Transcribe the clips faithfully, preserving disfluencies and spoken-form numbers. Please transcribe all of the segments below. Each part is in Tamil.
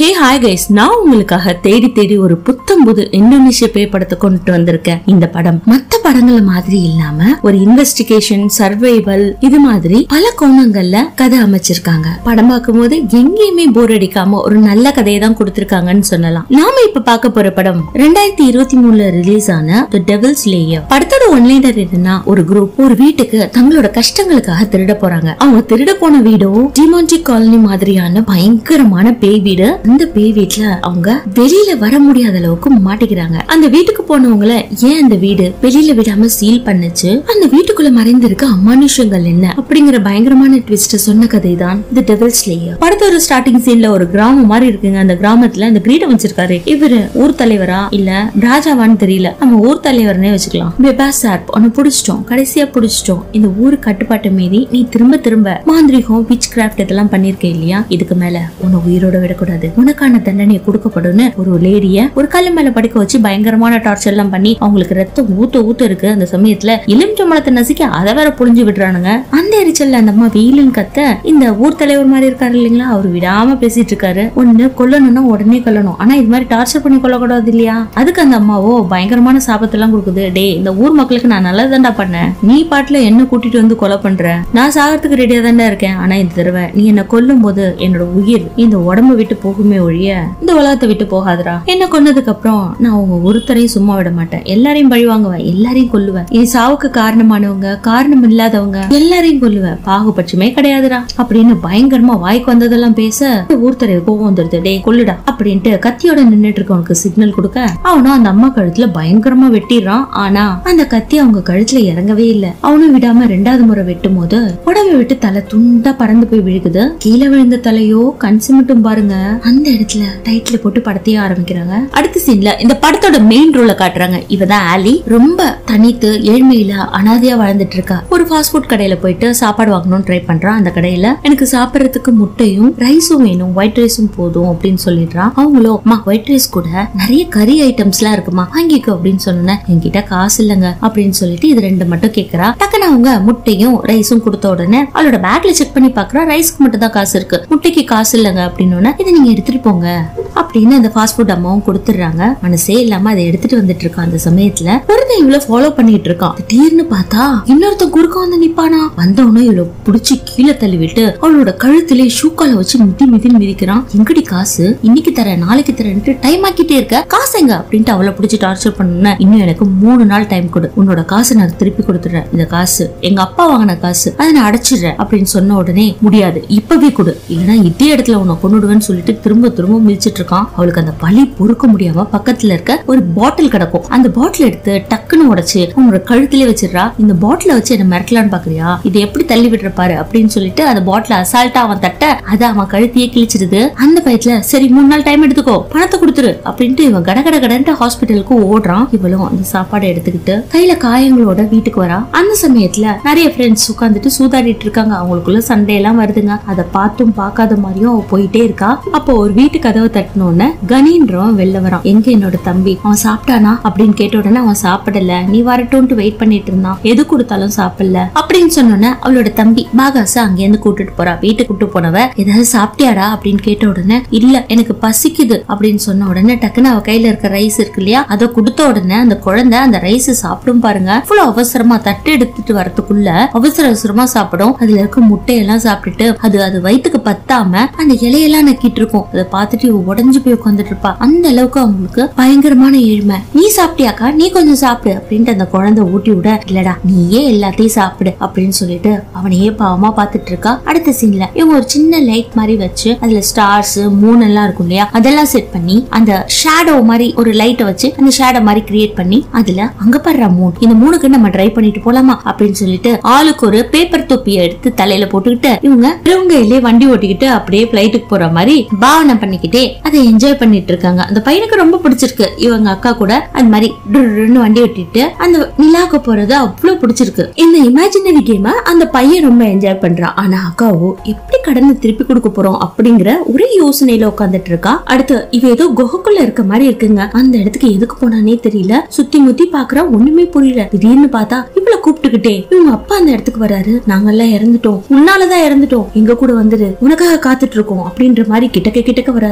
ஹே ஹாய் கைஸ், நான் உங்களுக்காக தேடி தேடி ஒரு புத்தம் புது இந்தோனேஷிய பேய் படத்தை கொண்டு வந்திருக்கேன். இந்த படம் மத்த படங்கள மாதிரி இல்லாம ஒரு இன்வெஸ்டிகேஷன், சர்வைவல் இது மாதிரி பல கோணங்கள்ல கதை அமைச்சிருக்காங்க. படம் பார்க்கும் போது எங்கேயுமே போர் அடிக்காம ஒரு நல்ல கதையை தான் கொடுத்திருக்காங்கன்னு சொல்லலாம். நாம இப்ப பார்க்க போற படம் ரெண்டாயிரத்தி இருபத்தி மூணுல ரிலீஸ் ஆன தி டெவில்ஸ் லேயர். படத்தோட ஒன்லைனர் என்னன்னா, ஒரு குரூப் ஒரு வீட்டுக்கு தங்களோட கஷ்டங்களுக்காக திருட போறாங்க. அவங்க திருட போன வீடோ டிமான்டி காலனி மாதிரியான பயங்கரமான பேய் வீடு. அந்த பேய் வீட்டுல அவங்க வெளியில வர முடியாத அளவுக்கு மாட்டிக்கிறாங்க. அந்த வீட்டுக்கு போனவங்கள ஏன் அந்த வீடு வெளியில விடாம சீல் பண்ணுச்சு, அந்த வீட்டுக்குள்ள மறைந்திருக்க அமானுஷங்கள் என்ன அப்படிங்கிற பயங்கரமான ட்விஸ்ட் சொன்ன கதை தான் தி டெவில்ஸ் லேயர். படத்தோட ஸ்டார்டிங் சீன்ல ஒரு கிராமம் மாதிரி இருக்குங்க. அந்த கிராமத்துல அந்த கிரீடம் வச்சிருக்காரு. இவரு ஊர் தலைவரா இல்ல ராஜாவான்னு தெரியல. நம்ம ஊர் தலைவர்னே வச்சுக்கலாம். பெபாஸ் சார் உன்னை புடிச்சிட்டோம், கடைசியா புடிச்சிட்டோம். இந்த ஊரு கட்டுப்பாட்டு மீறி நீ திரும்ப திரும்ப மாந்திரிகம், விச் கிராஃப்ட் இதெல்லாம் பண்ணிருக்க இல்லையா, இதுக்கு மேல உன்னை உயிரோட விடக்கூடாது, உனக்கான தண்டனை கொடுக்கப்படும். ஒரு லேடிய ஒரு கல்லு மேல படுக்க வச்சு பயங்கரமான டார்ச்சர் எல்லாம் பண்ணி அவங்களுக்கு ரத்தம் ஊத்த ஊத்த இருக்கு. அந்த சமயத்துல எலுமிச்சம்பழத்தை நசுக்கி அதை வேற புழிஞ்சு விடுறானுங்க. அந்த எரிச்சல்ல அந்த அம்மா வெயிலுன்னு கத்த, இந்த ஊர் தலைவர் மாதிரி இருக்காரு இல்லைங்களா, அவர் விடாம பேசிட்டு இருக்காரு. ஒண்ணு கொல்லணும்னா உடனே கொல்லணும், ஆனா இது மாதிரி டார்ச்சர் பண்ணி கொல்லக்கூடாது இல்லையா. அதுக்கு அந்த அம்மாவோ பயங்கரமான சாபத்தெல்லாம் கொடுக்குது. டே, இந்த ஊர் மக்களுக்கு நான் நல்லதாண்டா பண்ணேன், நீ பாட்டுல என்ன கூட்டிட்டு வந்து கொலை பண்ற, நான் சாகிறதுக்கு ரெடியா தாண்டா இருக்கேன். ஆனா இந்த தடவை நீ என்ன கொல்லும் போது என்னோட உயிர் இந்த உடம்பு விட்டு போகுமே ஒழிய இந்த உலகத்தை விட்டு போகாதரா. என்ன கொன்னதுக்கு அப்புறம் நான் உங்க ஒருத்தரையும் சும்மா விட மாட்டேன், எல்லாரையும் பழி வாங்குவேன், எல்லாரையும் கொல்லுவேன். என் சாவுக்கு காரணமானவங்க, காரணம் இல்லாதவங்க எல்லாரையும் கொல்லுவேன், பாகுபட்சமே கிடையாதுடா அப்படின்னு பயங்கரமா வாய்க்கு வந்ததெல்லாம் பேச ஊர்த்தரைய கோவம் வந்துருது. டே கொல்லுடா அப்படின்ட்டு கத்தியோட நின்னுட்டு இருக்கவனுக்கு சிக்னல் கொடுக்க அவனும் அந்த அம்மா கழுத்துல பயங்கரமா வெட்டிடுறான். ஆனா அந்த கத்தி அவங்க கழுத்துல இறங்கவே இல்ல. அவனும் விடாம ரெண்டாவது முறை வெட்டும் போது உடம்பை விட்டு தலை துண்டா பறந்து போய் விழுகுது. கீழே விழுந்த தலையோ கண் சிமிட்டும் பாருங்க. அந்த இடத்துல டைட்டில் போட்டு படத்தையே ஆரம்பிக்கிறாங்க. அடுத்த சீன்ல இந்த படத்தோட மெயின் ரோல காட்டுறாங்க. இவதான் ஆலி. ரொம்ப தனித்து ஏழ்மையில அனாதையா வாழ்ந்துட்டு இருக்கா. ஒரு ஃபாஸ்ட் ஃபுட் கடையில போயிட்டு சாப்பாடு வாங்கணும்னு ட்ரை பண்றான். அந்த கடையில எனக்கு சாப்பிடறதுக்கு முட்டையும் ரைஸும் வேணும், ஒயிட் ரைஸும் போதும் அப்படின்னு சொல்லிடுறான். அவங்களோ மா ஒயிட் ரைஸ் கூட நிறைய கறி ஐட்டம்ஸ் எல்லாம் இருக்குமா, வாங்கிக்கோ அப்படின்னு சொன்ன. என்கிட்ட காசு இல்லங்க அப்படின்னு சொல்லிட்டு இது ரெண்டு மட்டும் கேக்குறா. டக்குன்னு அவங்க முட்டையும் ரைஸும் கொடுத்த உடனே அவளோட பேக்ல செக் பண்ணி பாக்குறா. ரைஸ்க்கு மட்டும் தான் காசு இருக்கு, முட்டைக்கு காசு இல்லங்க அப்படின்னு. இதை நீங்க எடுத்துட்டு போங்க அப்படின்னு அந்த ஃபாஸ்ட் ஃபுட் அம்மாவும் கொடுத்துடுறாங்க. மனசே இல்லாம அதை எடுத்துட்டு வந்துட்டு இருக்கான். அந்த சமயத்துல ஒருத்தன் இவ்வளவு ஃபாலோ பண்ணிட்டு இருக்கான். திடீர்னு பார்த்தா இன்னொருத்தன் குறுக்க வந்து நிப்பானா. வந்தவனும் இவ்வளவு புடிச்சு கீழே தள்ளி விட்டு அவளோட கழுத்திலே ஷூக்கால வச்சு மிதி மிதி மிதிக்கிறான். எங்கடி காசு, இன்னைக்கு தர நாளைக்கு தரேன்ட்டு டைம் ஆக்கிட்டே இருக்க, காசு எங்க அப்படின்ட்டு அவளை பிடிச்சி டார்ச்சர் பண்ண. இன்னும் எனக்கு மூணு நாள் டைம் கொடு, உன்னோட காசு நான் திருப்பி கொடுத்துறேன், இந்த காசு எங்க அப்பா வாங்கின காசு, அதை நான் அடைச்சிடுறேன் அப்படின்னு சொன்ன உடனே முடியாது, இப்பவே கொடு, இல்லைன்னா இதே இடத்துல உன்னை கொண்டுடுவேன்னு சொல்லிட்டு திரும்ப திரும்ப மிதிச்சிட்டு இருக்கான். அவளுக்கு அந்த பழி பொறுக்க முடியாம பக்கத்துல இருக்க ஒரு பாட்டில் கிடக்கும். அந்த பாட்டில் எடுத்து டக்குன்னு உடைச்சு அவனோட கழுத்திலே வச்சிடறா. இந்த பாட்டில வச்சு என்ன மிரட்டலான்னு பாக்குறியா, இது எப்படி தள்ளி விடுற பாரு அப்படின்னு சொல்லிட்டு அந்த பாட்டில அசால்ட்டா அவன் தட்ட அதை அவன் கழுத்தியே கிழிச்சிருது. அந்த பயத்துல சரி மூணு நாள் டைம் எடுத்துக்கோ, பணத்தை கொடுத்துரு அப்படின்ட்டு இவன் கட கட கடன்ட்டு ஹாஸ்பிட்டலுக்கு ஓடுறான். இவளும் அந்த சாப்பாடை எடுத்துக்கிட்டு கையில காயங்களோட வீட்டுக்கு வரா. அந்த சமயத்துல நிறைய ஃப்ரெண்ட்ஸ் உட்காந்துட்டு சூதாடிட்டு இருக்காங்க. அவங்களுக்குள்ள சண்டை எல்லாம் வருதுங்க. அதை பார்த்தும் பார்க்காத மாதிரியும் அவ போயிட்டே இருக்கா. அப்போ ஒரு வீட்டு கதவை தட்டினோன்னு கனின்றவன் வெளில வரான். எங்க என்னோட தம்பி, அவன் சாப்பிட்டானா அப்படின்னு கேட்ட உடனே அவன் சாப்பிடல, நீ வரட்டும்ட்டு வெயிட் பண்ணிட்டு இருந்தான், எது கொடுத்தாலும் சாப்பிடல அப்படின்னு சொன்னோன்னே அவளோட தம்பி பாகாச அங்கேருந்து கூட்டிட்டு போறா. வீட்டுக்கு கூட்டு போனவ ஏதாவது சாப்பிட்டியாடா அப்படின்னு கேட்ட உடனே இல்ல எனக்கு பசிக்குது அப்படின்னு சொன்ன உடனே டக்குன்னு அவ கையில இருக்க ரைஸ் இருக்கு இல்லையா, அதை கொடுத்த உடனே அந்த குழந்தை அந்த ரைஸ் சாப்பிடும் பாருங்க. ஃபுல்லா அவசரமா தட்டு எடுத்துட்டு வரதுக்குள்ள அவசர அவசரமா சாப்பிடும். அதுல இருக்க முட்டையெல்லாம் சாப்பிட்டுட்டு அது அது வயிற்றுக்கு பத்தாம அந்த இலையெல்லாம் நக்கிட்டு இருக்கும். அதை பார்த்துட்டு உடஞ்சு போய் உட்காந்துட்டு இருப்பா. அந்த அளவுக்கு அவங்களுக்கு பயங்கரமான ஏழ்மை. நீ சாப்பிட்டியாக்கா, நீ கொஞ்சம் சாப்பிடு அப்படின்ட்டு அந்த குழந்தை ஊட்டி விட, இல்லடா நீயே எல்லாத்தையும் சாப்பிடு அப்படின்னு சொல்லிட்டு அவனையே பாவமா பாத்துட்டு இருக்கா. அடுத்த சீன்ல இவங்க ஒரு சின்ன லைட் மாதிரி வச்சு அதுல ஸ்டார்ஸ் மூன் எல்லாம் இருக்கும் இல்லையா, அதெல்லாம் செட் பண்ணி அந்த ஷேடோ மாதிரி ஒரு லைட்டை வச்சு அந்த ஷேடோ மாதிரி கிரியேட் பண்ணி அதுல அங்க படுற மூன், இந்த மூணுக்கு நம்ம ட்ரை பண்ணிட்டு போலாமா அப்படின்னு சொல்லிட்டு ஆளுக்கு ஒரு பேப்பர் தொப்பியை எடுத்து தலையில போட்டுக்கிட்டு இவங்க இவங்க வண்டி ஓட்டிக்கிட்டு அப்படியே பிளைட்டுக்கு போற மாதிரி பாவனை பண்ணிக்கிட்டே அதை என்ஜாய் பண்ணிட்டு இருக்காங்க. அந்த பையனுக்கு ரொம்ப பிடிச்சிருக்கு. இவங்க அக்கா கூட அந்த மாதிரி வண்டி ஓட்டிட்டு அந்த நிலாக்கு போறது அவ்வளவு பிடிச்சிருக்கு. இந்த இமேஜினரி கேம அந்த பையன் ரொம்ப என்ஜாய் பண்றான். ஆனா அக்காவோ எப்படி கடனை திருப்பி கொடுக்க போறோம் அப்படிங்கிற ஒரே யோசனையில உட்காந்துட்டு இருக்கா. அடுத்து இவ ஏதோ குகைக்குள்ள இருக்க மாதிரி இருக்குங்க. அந்த இடத்துக்கு எதுக்கு போனானே தெரியல. சுத்தி முத்தி பாக்குறா, ஒண்ணுமே புரியல. திடீர்னு பார்த்தா இவள கூப்பிட்டுக்கிட்டே இவங்க அப்பா அந்த இடத்துக்கு வராரு. நாங்கெல்லாம் இறந்துட்டோம், உன்னாலதான் இறந்துட்டோம், எங்க கூட வந்துரு, உனக்காக காத்துட்டு இருக்கோம் அப்படின்ற மாதிரி கிட்டக்க கிட்டக்க வராரு. அவரோட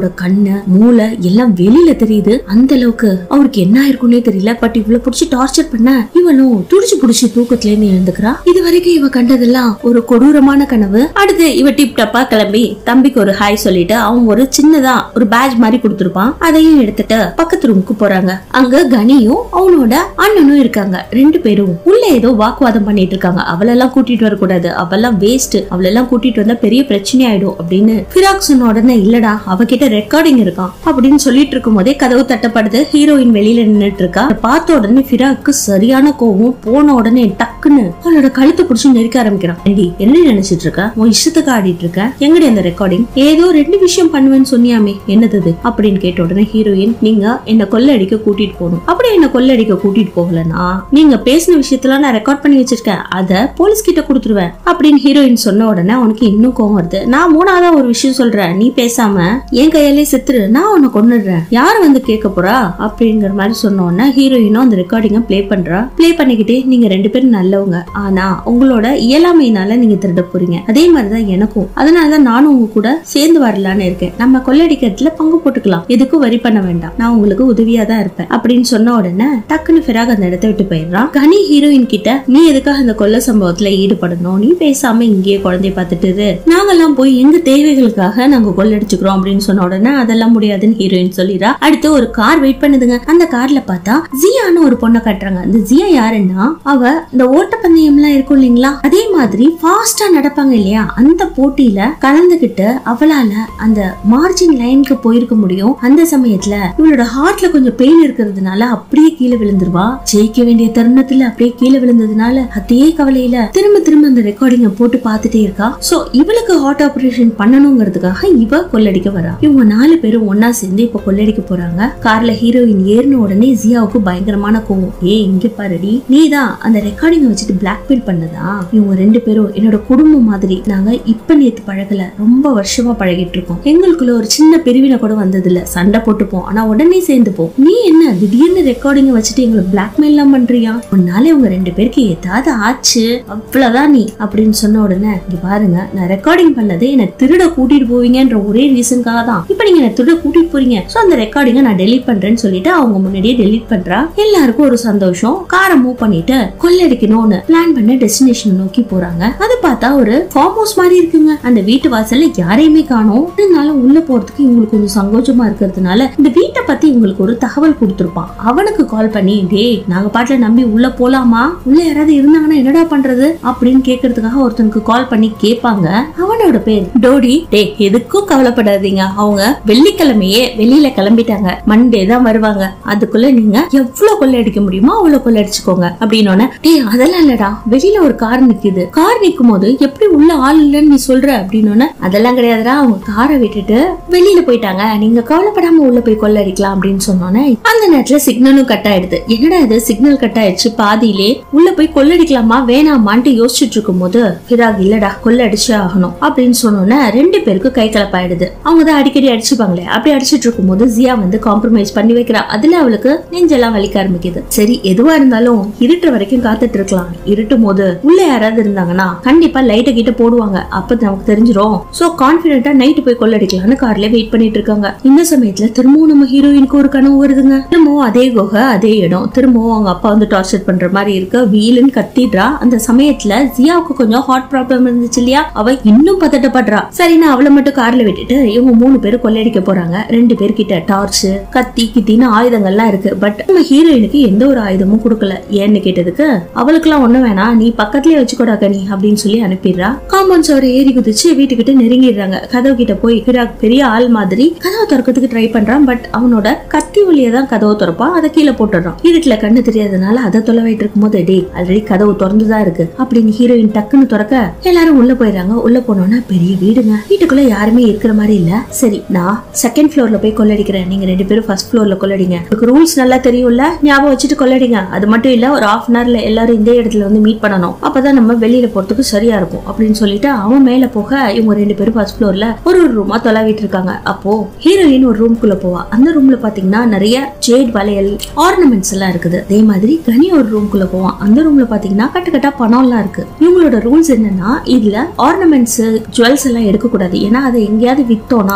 அவரோட கண்ணு மூளை எல்லாம் வெளியில தெரியுது. அந்த அளவுக்கு அவருக்கு என்ன ஆயிருக்குன்னே தெரியல. பட் இவ்வளவு புடிச்சு டார்ச்சர் பண்ண இவனும் துடிச்சு புடிச்சு தூக்கத்துல இருந்து எழுந்துக்கிறா. இது வரைக்கும் இவ கண்டதெல்லாம் ஒரு கொடூரமான கனவு. அடுத்து இவ டிப் டப்பா கிளம்பி தம்பிக்கு ஒரு ஹாய் சொல்லிட்டு அவன் ஒரு சின்னதா ஒரு பேட்ச் மாதிரி கொடுத்திருப்பான். அதையும் எடுத்துட்டு பக்கத்து ரூமுக்கு போறாங்க. அங்க கனியும் அவனோட அண்ணனும் இருக்காங்க. ரெண்டு பேரும் உள்ள ஏதோ வாக்குவாதம் பண்ணிட்டு இருக்காங்க. அவளெல்லாம் கூட்டிட்டு வரக்கூடாது, அவெல்லாம் வேஸ்ட், அவளெல்லாம் கூட்டிட்டு வந்தா பெரிய பிரச்சனை ஆயிடும் அப்படின்னு ஃபிராக் சொன்ன உடனே இல்லடா அவகிட்ட ரெக்கார்டிங் இருக்கான் அப்படின்னு சொல்லிட்டு இருக்கும் போதே கதவு தட்டப்படுது. ஹீரோயின் வெளியில நின்னுட்டு இருக்கா. பார்த்த உடனே ஃபிராக்கு சரியான கோவம். போன உடனே டக்குன்னு அவளோட கழுத்தை புடிச்சு நெருக்க ஆரம்பிக்கிறான். என்ன நினைச்சிட்டு இருக்க? உன் இஷ்டத்துக்கு ஆடிட்டு இருக்க? எங்கடி அந்த ரெக்கார்டிங்? ஏதோ ரெண்டு விஷயம் பண்ணுவேன்னு சொன்னியாமே, என்னது அப்படின்னு கேட்ட உடனே ஹீரோயின் நீங்க என்ன கொள்ள அடிக்க கூட்டிட்டு போகணும். அப்படி என்ன கொள்ள அடிக்க கூட்டிட்டு போகலன்னா நீங்க பேசின விஷயத்துல நான் ரெக்கார்ட் பண்ணி வச்சிருக்கேன், அத போலீஸ் கிட்ட கொடுத்துருவேன் அப்படின்னு ஹீரோயின் சொன்ன உடனே உனக்கு இன்னும் கோவம் வருது. நான் மூணாவதா ஒரு விஷயம் சொல்றேன், நீ பேசாம என் கையாலே செத்துரு, நான் உன்னை கொன்னுடுறேன், யாரு வந்து கேட்க போறா அப்படிங்கிற மாதிரி சொன்ன உடனே ஹீரோயினும் அந்த ரெக்கார்டிங்க பிளே பண்றா. பிளே பண்ணிக்கிட்டே நீங்க ரெண்டு பேரும் நல்லவங்க, ஆனா உங்களோட இயலாமையினால நீங்க திருட போறீங்க, அதே மாதிரிதான் எனக்கும், அதனாலதான் நானும் உங்க கூட சேர்ந்து வரலான்னு இருக்கேன், நம்ம கொள்ளடிக்கிறதுல பங்கு போட்டுக்கலாம், எதுக்கும் வரி பண்ண வேண்டாம், நான் உங்களுக்கு உதவியா தான் இருப்பேன் அப்படின்னு சொன்ன உடனே டக்குன்னு ஃபிராக் அந்த இடத்த விட்டு போயிடுறான். கனி ஹீரோயின் கிட்ட நீ எதுக்காக அந்த கொள்ள சம்பவத்துல ஈடுபடணும், நீ பேசாம இங்கேயே குழந்தைய பார்த்துட்டு நாங்கெல்லாம் போய் எங்க தேவைகளுக்காக நாங்க கொள்ளடிச்சுக்கிறோம் அப்படின்னு சொன்ன உடனே அதெல்லாம் முடியாதுன்னு ஹீரோயின் சொல்லிடுறா. அடுத்து ஒரு கார் வெயிட் பண்ணுதுங்க. அந்த கார்ல பார்த்தா ஜியான்னு ஒரு பொண்ணை காட்டுறாங்க. அந்த ஜியா யாருன்னா அவ இந்த ஓட்டப்பந்தயம் எல்லாம் இருக்கும் இல்லைங்களா, அதே மாதிரி ஃபாஸ்டா நடப்பாங்க இல்லையா, அந்த போட்டியில கலந்துகிட்டு அவளால அந்த மார்ஜின் லைனுக்கு போயிருக்க முடியும். அந்த சமயத்துல இவளோட ஹார்ட்ல கொஞ்சம் பெயின் இருக்கிறதுனால அப்படியே கீழே விழுந்துருவா. ஜெயிக்க வேண்டிய தருணத்துல அப்படியே கீழே விழுந்ததுனால அதே கவலையில திரும்ப திரும்ப அந்த ரெக்கார்டிங்க போட்டு பார்த்துட்டே இருக்கா. சோ இவளுக்கு ஹார்ட் ஆபரேஷன் பண்ணணுங்கிறதுக்காக இவ கொள்ளடிக்க வரா. இவங்க நாலு பேரும் ஒன்னா சேர்ந்து இப்ப கொள்ளடிக்க போறாங்க. கார்ல ஹீரோயின் ஏறின உடனே ஜியாவுக்கு பயங்கரமான கோவம். ஏ இங்க பாருடி, நீதான் அந்த ரெக்கார்டிங்க வச்சுட்டு பிளாக்மெயில் பண்ணதா? இவங்க ரெண்டு பேரும் என்னோட குடும்பம் மாதிரி, நாங்க இப்ப நேத்து பழகல, ரொம்ப வருஷமா பழகிட்டு இருக்கோம், எங்களுக்குள்ள ஒரு சின்ன பிரிவினை கூட வந்தது இல்ல, சண்டை போட்டுப்போம் ஆனா உடனே சேர்ந்துப்போம், நீ என்ன திடீர்னு ரெக்கார்டிங்க வச்சுட்டு எங்களை பிளாக்மெயில் எல்லாம் பண்றியா, உன்னால இவங்க ரெண்டு பேருக்கு ஏதாவது ஆச்சு அவ்வளவுதான் நீ அப்படின்னு சொன்ன உடனே இங்க பாருங்க, நான் ரெக்கார்டிங் பண்ணது என்ன திருட கூட்டிட்டு போவீங்கன்ற ஒரே ரீசனுக்காக தான் இப்ப நீங்க என்ன திருட கூட்டிட்டு போறீங்க, சோ அந்த ரெக்கார்டிங்க நான் டெலீட் பண்றேன்னு சொல்லிட்டு அவங்க முன்னாடியே டெலீட் பண்றா. எல்லாருக்கும் ஒரு சந்தோஷம். காரை மூவ் பண்ணிட்டு கொள்ளடிக்கணும்னு பிளான் பண்ண டெஸ்டினேஷன் நோக்கி போறாங்க. அது பார்த்தா ஒரு ஃபார்ம் ஹவுஸ் மாதிரி இருக்குங்க. அந்த வீட்டு வாசல்ல யாரையுமே காணோம். இருந்தாலும் உள்ள போறதுக்கு இவங்களுக்கு கொஞ்சம் சங்கோஜமா இருக்கிறதுனால இந்த வீட்டை பத்தி இவங்களுக்கு ஒரு தகவல் கொடுத்திருப்பான். அவனுக்கு கால் பண்ணி டே நாங்க பாட்டுல நம்பி உள்ள போலாமா, உள்ள யாராவது இருந்தாங்கன்னா என்னடா பண்றது அப்படின்னு கேக்குறதுக்காக ஒருத்தனுக்கு கால் பண்ணி கேட்பாங்க. அவனோட பேர் டோடி. டே எதுக்கும் கவலைப்படாதீங்க, அவங்க வெள்ளிக்கிழமையே வெளியில கிளம்பிட்டாங்க, மண்டே தான் வருவாங்க, அதுக்குள்ள நீங்க எவ்வளவு கொள்ளடிக்க முடியுமோ அவ்வளவு கொள்ளடிச்சுக்கோங்க அப்படின்னு. டே அதெல்லாம் இல்லடா, வெளியில ஒரு கார் நிக்குது, கார் நிக்கும் போது எப்படி உள்ள ஆள் இல்லன்னு நீ சொல்ற அப்படின்னு. அதெல்லாம் கிடையாதுடா, அவங்க காரை விட்டுட்டு வெளியில போயிட்டாங்க, நீங்க கவலைப்படாம உள்ள போய் கொள்ளடிக்கலாம் அப்படின்னு சொன்னோன்னே அந்த நேரத்துல சிக்னலும் கட் ஆயிடுது. என்னடா இது சிக்னல் கட் ஆயிடுச்சு பாதியிலே, உள்ள போய் கொள்ளடிக்கலாமா வேணாமான்ட்டு யோசிச்சுட்டு இருக்கும் போது ஃபிராக் இல்லடா கொள்ளடிச்சே ஆகணும் அப்படின்னு சொன்னோன்னே ரெண்டு பேருக்கு கை கலப்பாயிடுது. அவங்க தான் அடிக்கடி அடிச்சுப்பாங்களே, அப்படி அடிச்சுட்டு இருக்கும் போது ஜியா வந்து காம்ப்ரமைஸ் பண்ணி வைக்கிறா. அதுல அவளுக்கு நெஞ்செல்லாம் வலிக்க ஆரம்பிக்குது. சரி எதுவா இருந்தாலும் இருட்டுற வரைக்கும் காத்துட்டு இருக்கலாம், இருட்டும் போது உள்ள யாராவது இருந்தாங்கன்னா கண்டிப்பா லைட்ட கிட்ட போடுவாங்க, அப்ப நமக்கு தெரிஞ்சிரும், சோ கான்பிடென்ட்டா நைட்டு போய் கொள்ளடிக்கலாம்னு கார்ல வெயிட் பண்ணிட்டு இருக்காங்க. இந்த சமயத்துல திரும்பவும் நம்ம ஹீரோயினுக்கு ஒரு கனவு வருதுங்க. திரும்பவும் அதே குகை அதே இடம், திரும்பவும் அவங்க அப்பா வந்து டார்ச்சர் பண்ற மாதிரி இருக்கு, வீலுன்னு கத்திடுறா. அந்த சமயத்துல ஜியாவுக்கு கொஞ்சம் ஹார்ட் ப்ராப்ளம் இருந்துச்சு இல்லையா, அவ இன்னும் பதட்டப்படுறா. சரி நான் அவளை மட்டும் கார்ல விட்டுட்டு இவங்க மூணு பேரும் கொள்ளையடிக்க போறாங்க. ரெண்டு பேர்கிட்ட டார்ச் கத்தி கித்தின்னு ஆயுதங்கள்லாம் இருக்கு. பட் நம்ம ஹீரோயினுக்கு எந்த ஒரு ஆயுதமும் கொடுக்கல. ஏன்னு கேட்டதுக்கு அவளுக்கு எல்லாம் ஒண்ணு வேணாம், நீ பக்கத்துலயே வச்சுக்கோடா கனி அப்படின்னு சொல்லி அனுப்பிடுறா. காம்பவுண்ட் சுவர் ஏறி குதிச்சு வீட்டுக்கிட்ட நெருங்கிடுறாங்க. கதவு கிட்ட போய் ஃபிராக் பெரிய ஆள் மாதிரி கதவை திறக்கிறதுக்கு ட்ரை பண்றான். பட் அவனோட கத்தி வழியா தான் கதவை திறப்பான், அதை கீழே போட்டுறான். இருட்டுல கண்ணு தெரியாதனால அதை தொலைவாயிட்டு இருக்கும் போது டே ஆல்ரெடி கதவு திறந்துதான் இருக்கு அப்படின்னு ஹீரோயின் டக்குன்னு திறக்க எல்லாரும் உள்ள போயிடுறாங்க. உள்ள போனோம்னா பெரிய வீடுங்க. வீட்டுக்குள்ள யாருமே இருக்கிற மாதிரி இல்ல. சரி நான் செகண்ட் ஃப்ளோர்ல போய் கொள்ளடிக்கிறேன், நீங்க ரெண்டு பேரும் ஃபர்ஸ்ட் ஃப்ளோர்ல கொள்ளடிங்க, உங்களுக்கு ரூல்ஸ் நல்லா தெரியும்ல, ஞாபகம் வச்சுட்டு கொள்ளடிங்க. அது மட்டும் இல்ல ஒரு ஹாஃப் அன் ஹவர்ல எல்லாரும் இந்த இடத்துல வந்து மீட் பண்ணணும், அப்பதான் நம்ம வெளியில போறதுக்கு சரியா இருக்கும் அப்படின்னு சொல்லிட்டு அவன் மேல போக இவங்க ரெண்டு பேரும் ஃபர்ஸ்ட் ஃப்ளோர்ல ஒரு ஒரு ரூமா தொலைவிட்டு இருக்காங்க. அப்போ ஹீரோயின் ஒரு ரூம்குள்ள போவா. அந்த ரூம்ல பாத்தீங்கன்னா நிறைய ஜேட் வளையல் ஆர்னமெண்ட்ஸ் எல்லாம் இருக்குது. அதே மாதிரி கனி ஒரு ரூம்குள்ள போவான். அந்த ரூம்ல பாத்தீங்கன்னா கட்டு கட்டா பணம் எல்லாம் இருக்கு. இவங்களோட ரூல்ஸ் என்னன்னா இதுல ஆர்னமெண்ட்ஸ் ஜுவல்ஸ் எல்லாம் எடுக்க கூடாது, ஏன்னா அதை எங்கேயாவது வித்தோம்னா இவங்க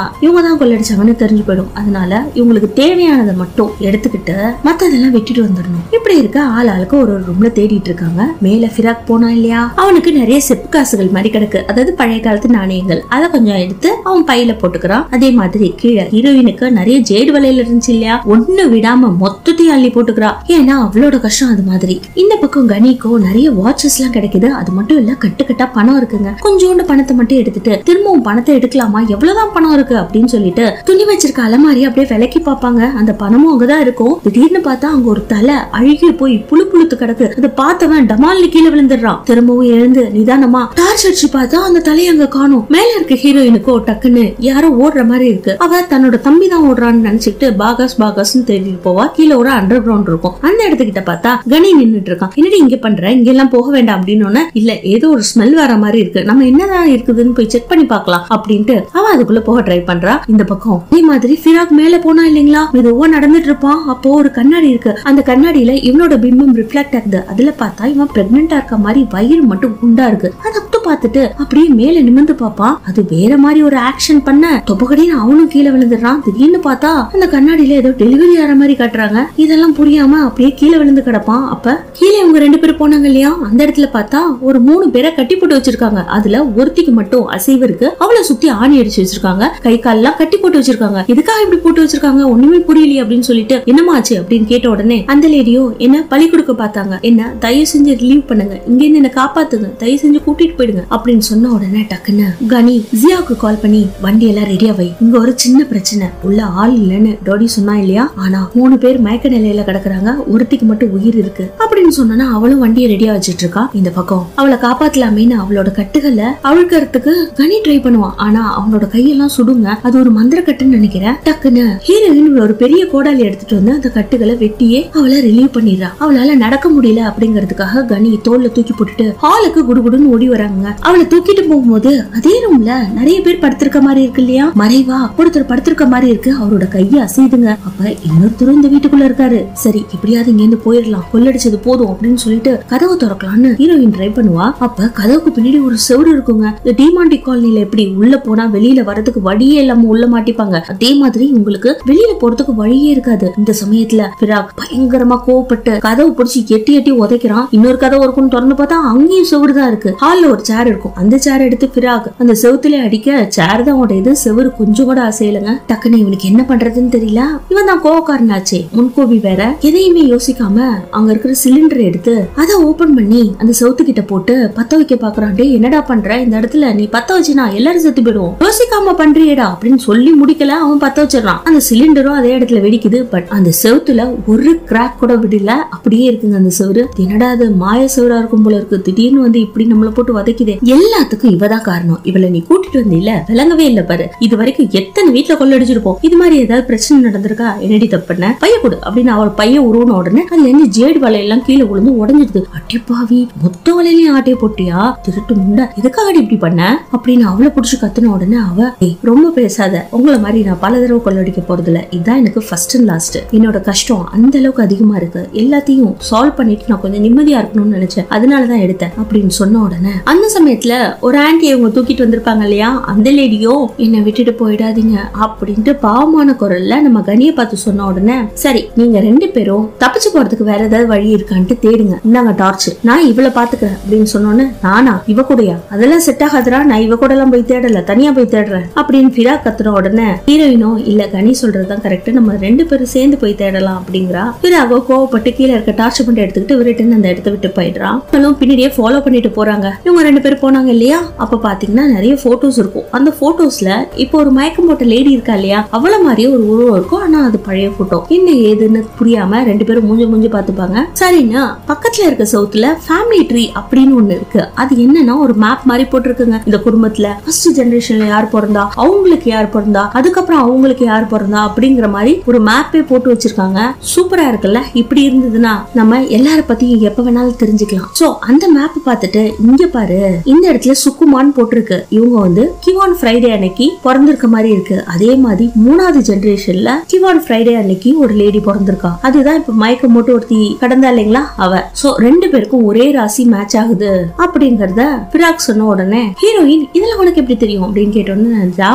தான் கொள்ளடிச்சாங்கன்னு தெரிஞ்சு போயிடும். அதனால இவங்களுக்கு தேவையானதை மட்டும் எடுத்துக்கிட்டு மத்ததெல்லாம் விட்டுட்டு வந்துடணும். இப்படி இருக்க ஆள் ஆளுக்கு ஒரு ஒரு ரூம்ல தேடிட்டு இருக்காங்க. மேல ஃபிராக் போனா இல்லையா, அவனுக்கு நிறைய செப்பு காசுகள் மாதிரி கிடக்கு, அதாவது பழைய காலத்து நாணயங்கள். அதை கொஞ்சம் எடுத்து அவன் பையில போட்டுக்கிறான். அதே மாதிரி கீழே ஹீரோயினுக்கு நிறைய ஜேடு வலையில இருந்துச்சு இல்லையா, ஒண்ணு விடாம மொத்தத்தையும் அள்ளி போட்டுக்கிறா. ஏன்னா அவளோட கஷ்டம் அது மாதிரி. இந்த பக்கம் கனிக்கும் நிறைய வாட்சஸ் எல்லாம் கிடைக்குது. அது மட்டும் இல்ல, கட்டுக்கட்டா பணம் இருக்குங்க. கொஞ்சோண்டு பணத்தை மட்டும் எடுத்துட்டு திரும்பவும் பணத்தை எடுக்கலாமா, எவ்வளவுதான் பணம் இருக்கு அப்படின்னு சொல்லிட்டு துணி வச்சிருக்க அலமாரி அப்படியே விலைக்கு பாப்பாங்க. அந்த பணமும் அங்கதான் இருக்கும். திடீர்னு பார்த்தா அங்க ஒரு தலை அழுகி போய் புழு புழுத்து கிடக்கு. அதை பார்த்தவன் டமால்னு கீழே விழுந்துடுறான். திரும்பவும் எழுந்து நிதானமா டார்ச் அடிச்சு பார்த்தா அந்த தலையை அங்க காணும். மேல இருக்க ஹீரோயினுக்கோ டக்குன்னு யாரோ ஓடுற மாதிரி இருக்கு. அவ தன்னோட தம்பி தான் ஓடுறான்னு நினைச்சிட்டு பாகாஸ் பாகாஸ்ன்னு தேடிட்டு போவா. கீழே ஒரு அண்டர் கிரவுண்ட் இருக்கும். அந்த இடத்துக்கிட்ட பார்த்தா கனி நின்னுட்டு இருக்கான். என்னடி இங்க பண்ற, இங்க எல்லாம் போக வேண்டாம் அப்படின்னு. இல்ல, ஏதோ ஒரு ஸ்மெல் வர மாதிரி இருக்கு, நம்ம என்னதான் இருக்குதுன்னு போய் செக் பண்ணி பார்க்கலாம் அப்படின்ட்டு அவ அதுக்குள்ள போக ட்ரை பண்றா. இந்த பக்கம் அதே மாதிரி ஃபிராக் மேல போனா இல்லைங்களா, மெதுவா நடந்துட்டு இருப்பான். அப்போ ஒரு கண்ணாடி இருக்கு. அந்த கண்ணாடியில இவனோட பிம்பம் ரிஃப்ளெக்ட் ஆகுது. அதுல பார்த்தா இவன் பிரெக்னெண்டா இருக்க மாதிரி வயிறு மட்டும் குண்டா இருக்கு. அதை பார்த்துட்டு அப்படியே மேல நிமிர்ந்து பாப்பான். அது வேற மாதிரி ஒரு ஆக்ஷன் பண்ண தொப்பகடின்னு அவனும் கீழே விழுந்துடுறான். திடீர்னு பார்த்தா அந்த கண்ணாடியில ஏதோ டெலிவரி ஆற மாதிரி காட்டுறாங்க. இதெல்லாம் புரியாம அப்படியே கீழே விழுந்து கிடப்பான். அப்ப கீழே இவங்க ரெண்டு பேரும் போனாங்க இல்லையா, அந்த இடத்துல பார்த்தா ஒரு மூணு பேரை கட்டி போட்டு வச்சிருக்காங்க. அதுல ஒருத்திக்கு மட்டும் அசைவு இருக்கு. அவளை சுத்தி ஆணி அடிச்சு வச்சிருக்காங்க. கை கால் எல்லாம் கட்டி போட்டு வச்சிருக்காங்க. இதுக்காக இப்படி போட்டு வச்சிருக்காங்க, ஒண்ணுமே புரியலையே அப்படின்னு சொல்லிட்டு என்னமாச்சு அப்படின்னு கேட்ட உடனே அந்த லேடியோ என்ன பலி கொடுக்க பார்த்தாங்க. என்ன தயவு செஞ்சு ரிலீவ் பண்ணுங்க, இங்க இருந்து என்ன காப்பாத்துங்க, தயவு செஞ்சு கூட்டிட்டு போயிடுங்க அப்படின்னு சொன்ன உடனே டக்குன்னு கனி ஜியாவுக்கு கால் பண்ணி வண்டி எல்லாம் ரெடியா வை, இங்க ஒரு சின்ன பிரச்சனை, உள்ள ஆள் இல்லன்னு டோடி சொன்னா இல்லையா, ஆனா மூணு பேர் மயக்க நிலையில கிடக்குறாங்க, ஒருத்திக்கு மட்டும் உயிர் இருக்கு அப்படின்னு சொன்னா அவளும் வண்டியை ரெடியா வச்சிட்டு இருக்கா. இந்த பக்கம் அவளை காப்பாத்தலாமேன்னு அவளோட கட்டுகளை அவிழ்க்கிறதுக்கு கனி ட்ரை பண்ணுவான். ஆனா அவனோட கையெல்லாம் சுடுங்க. அது ஒரு மந்திர கட்டுன்னு நினைக்கிறேன். டக்குன்னு ஹீரோயின் ஒரு பெரிய கோடாலி எடுத்துட்டு வந்து அந்த கட்டுகளை வெட்டியே அவளை ரிலீவ் பண்ணிடுறா. அவளால நடக்க முடியல அப்படிங்கறதுக்காக கனி தோல்ல தூக்கி போட்டுட்டு ஹாலுக்கு குடுகுடுன்னு ஓடி வராங்க. அவளை தூக்கிட்டு போகும்போது அதே ரூம்ல நிறைய பேர் படுத்திருக்க மாதிரி இருக்கு இல்லையா, மறைவா ஒருத்தர் படுத்திருக்க மாதிரி இருக்கு. அவரோட கையை அசைதுங்க. அப்ப இன்னொருத்தர் இந்த வீட்டுக்குள்ள இருக்காரு. சரி, எப்படியாவது இங்க இருந்து போயிடலாம், கொள்ளடிச்சது போதும் அப்படின்னு சொல்லிட்டு கதவு திறக்கலான்னு ஹீரோயின் ட்ரை பண்ணுவா. அப்ப கதவுக்கு பின்னாடி ஒரு செவுரு இருக்குங்க. இந்த டிமாண்டி காலனில எப்படி உள்ள போனா வெளியில வரதுக்கு வழியே இல்லாம உள்ள மாட்டிப்பாங்க, அதே மாதிரி உங்களுக்கு வெளியில போறதுக்கு வழியே இருக்காது. இந்த சமயத்துல ஃபிராக் பயங்கரமா கோவப்பட்டு கதவு பிடிச்சி எட்டி எட்டி உதைக்கிறான். இன்னொரு கதவு இருக்குன்னு திறந்து பார்த்தா அங்கேயும் செவுரு தான் இருக்கு. ஹால்ல ஒரு சேர் இருக்கும். அந்த சேர் எடுத்து ஃபிராக் அந்த செவுத்துல அடிக்க சேர் தான் உடையுது. செவுரு கொஞ்சம் கூட அசையலங்க. டக்குன்னு இவனுக்கு என்ன பண்றதுன்னு தெரியல. இவன் தான் கோவக்காரனாச்சே, முன்கோபி வேற. எதையுமே யோசிக்காம அங்க இருக்கிற சிலிண்டர் எடுத்து அதை ஓபன் பண்ணி அந்த செவுத்து கிட்ட போட்டு பத்த வைக்க பாக்குறான். டே என்னடா பண்ற, இந்த இடத்துல நீ பத்த வச்சுனா எல்லாரும் செத்து போயிடுவோம், யோசிக்காம பண்றியடா அப்படின்னு சொல்லி முடிக்கல. அவன் பத்த வச்சிடறான். அந்த சிலிண்டரும் அதே இடத்துல வெடிக்குது. பட் அந்த செவுத்துல ஒரு கிராக் கூட விடல, அப்படியே இருக்குங்க அந்த செவுரு. என்னடா அது மாய செவரா இருக்கும் போல இருக்கு, திடீர்னு வந்து இப்படி நம்மள போட்டு வதைக்குதே. எல்லாத்துக்கும் இவதான் காரணம். இவளை நீ கூட்டிட்டு வந்து இல்ல விளங்கவே இல்ல பாரு. இது வரைக்கும் எத்தனை வீட்டுல கொள்ளடிச்சிருப்போம். இது மாதிரி ஏதாவது பிரச்சனை நடந்திருக்கா, என்னடி தப்புன பைய கொடு அப்படின்னு அவள் பைய உருவன உடனே அது என்ன ஜேடு வலையெல்லாம் கீழே விழுந்து உடஞ்சிருது. அட்டிப்பாவி, மொத்த வலையிலையும் ஆட்டைய போட்டியா, திருட்டு முண்டை, எதுக்காக இப்படி பண்ண அப்படின்னு அவளை புடிச்சு கத்துன உடனே அவ ரொம்ப பேசாத, உங்களை மாதிரி நான் பல தடவை கொள்ளடிக்க போறது இல்ல, இதுதான் எனக்கு ஃபர்ஸ்ட் அண்ட் லாஸ்ட். என்னோட கஷ்டம் அந்த அளவுக்கு அதிகமா இருக்கு, எல்லாத்தையும் சால்வ் பண்ணிட்டு நான் கொஞ்சம் நிம்மதியா இருக்கணும்னு நினைச்சேன், அதனாலதான் எடுத்தேன் அப்படின்னு சொன்ன உடனே அந்த சமயத்துல ஒரு ஆன்டி அவங்க தூக்கிட்டு வந்திருப்பாங்க இல்லையா, அந்த லேடியோ என்னை விட்டுட்டு போயிடாதீங்க அப்படின்ட்டு பாவமான குரல்ல நம்ம கனியை பார்த்து சொன்ன உடனே சரி நீங்க ரெண்டு பேரும் தப்பிச்சு போறதுக்கு வேற ஏதாவது வழி இருக்கான்ட்டு தேடுங்க, இந்தாங்க டார்ச், நான் இவளை பாத்துக்கிறேன் அப்படின்னு சொன்னோன்னு நானா இவ கூடயா, அதெல்லாம் செட் ஆகாதுரா, நான் இவ கூட எல்லாம் போய் தேடல, தனியா போய் தேடுறேன் அப்படின்னு ஃபிரா கத்துன உடனே ஹீரோயினோ இல்ல கனி சொல்றதுதான் கரெக்ட், நம்ம ரெண்டு பேரும் சேர்ந்து போய் தேடலாம் அப்படிங்கிறா. ஃபிராகோ கோவப்பட்டு கீழே இருக்க டார்ச் மட்டும் எடுத்துக்கிட்டு விரட்டுன்னு அந்த இடத்த விட்டு போயிடுறான். பின்னாடியே ஃபாலோ பண்ணிட்டு போறாங்க. இவங்க ரெண்டு பேரும் போனாங்க இல்லையா, அப்ப பாத்தீங்கன்னா நிறைய போட்டோஸ் இருக்கும். அந்த போட்டோஸ்ல இப்போ ஒரு மயக்கம் போட்ட லேடி இருக்கா இல்லையா, அவள மாதிரியே ஒரு உருவம் இருக்கும். ஆனா அது பழைய போட்டோ. என்ன ஏதுன்னு புரியாம ரெண்டு பேரும் மூஞ்சி மூஞ்சி பாத்துப்பாங்க. சரின்னா பக்கத்துல இருக்க சவுத்துல ஃபேமிலி ட்ரீ அப்படின்னு ஒண்ணு இருக்கு. அது என்னன்னா ஒரு மேப் மாதிரி போட்டிருக்குங்க. இந்த குடும்பத்துல ஃபர்ஸ்ட் ஜெனரேஷன்ல யார் பிறந்தா, அவங்களுக்கு யார் பிறந்தா, அதுக்கப்புறம் அவங்களுக்கு யார் பிறந்தா அப்படிங்கிற மாதிரி ஒரு மேப்பே போட்டு வச்சிருக்காங்க. சூப்பரா இருக்குல்ல. இப்படி இருந்ததுன்னா நம்ம எல்லார பத்தியும் எப்ப வேணாலும் தெரிஞ்சுக்கலாம். சோ அந்த மேப் பார்த்துட்டு இங்க பாரு, இந்த இடத்துல சுக்குமான் போட்டிருக்கு. இவங்க வந்து கிவான் ஃப்ரைடே அன்னைக்கு பிறந்திருக்க மாதிரி இருக்கு. அதே மாதிரி மூணாவது ஜெனரேஷன்ல கிவான் ஃப்ரைடே அன்னைக்கு ஒரு லேடி பிறந்திருக்கா. அதுதான் இப்ப மயக்கம் போட்டு ஒருத்தி கடந்தா இல்லைங்களா அவ. சோ ரெண்டு பேருக்கும் ஒரே ராசி மேட்ச் ஆகுது அப்படிங்கறத பிராக் சொன்ன உடனே ஹீரோயின் இதுல உனக்கு எப்படி தெரியும் அப்படின்னு கேட்டோன்னு ஜாவா ஸ்கூல்ல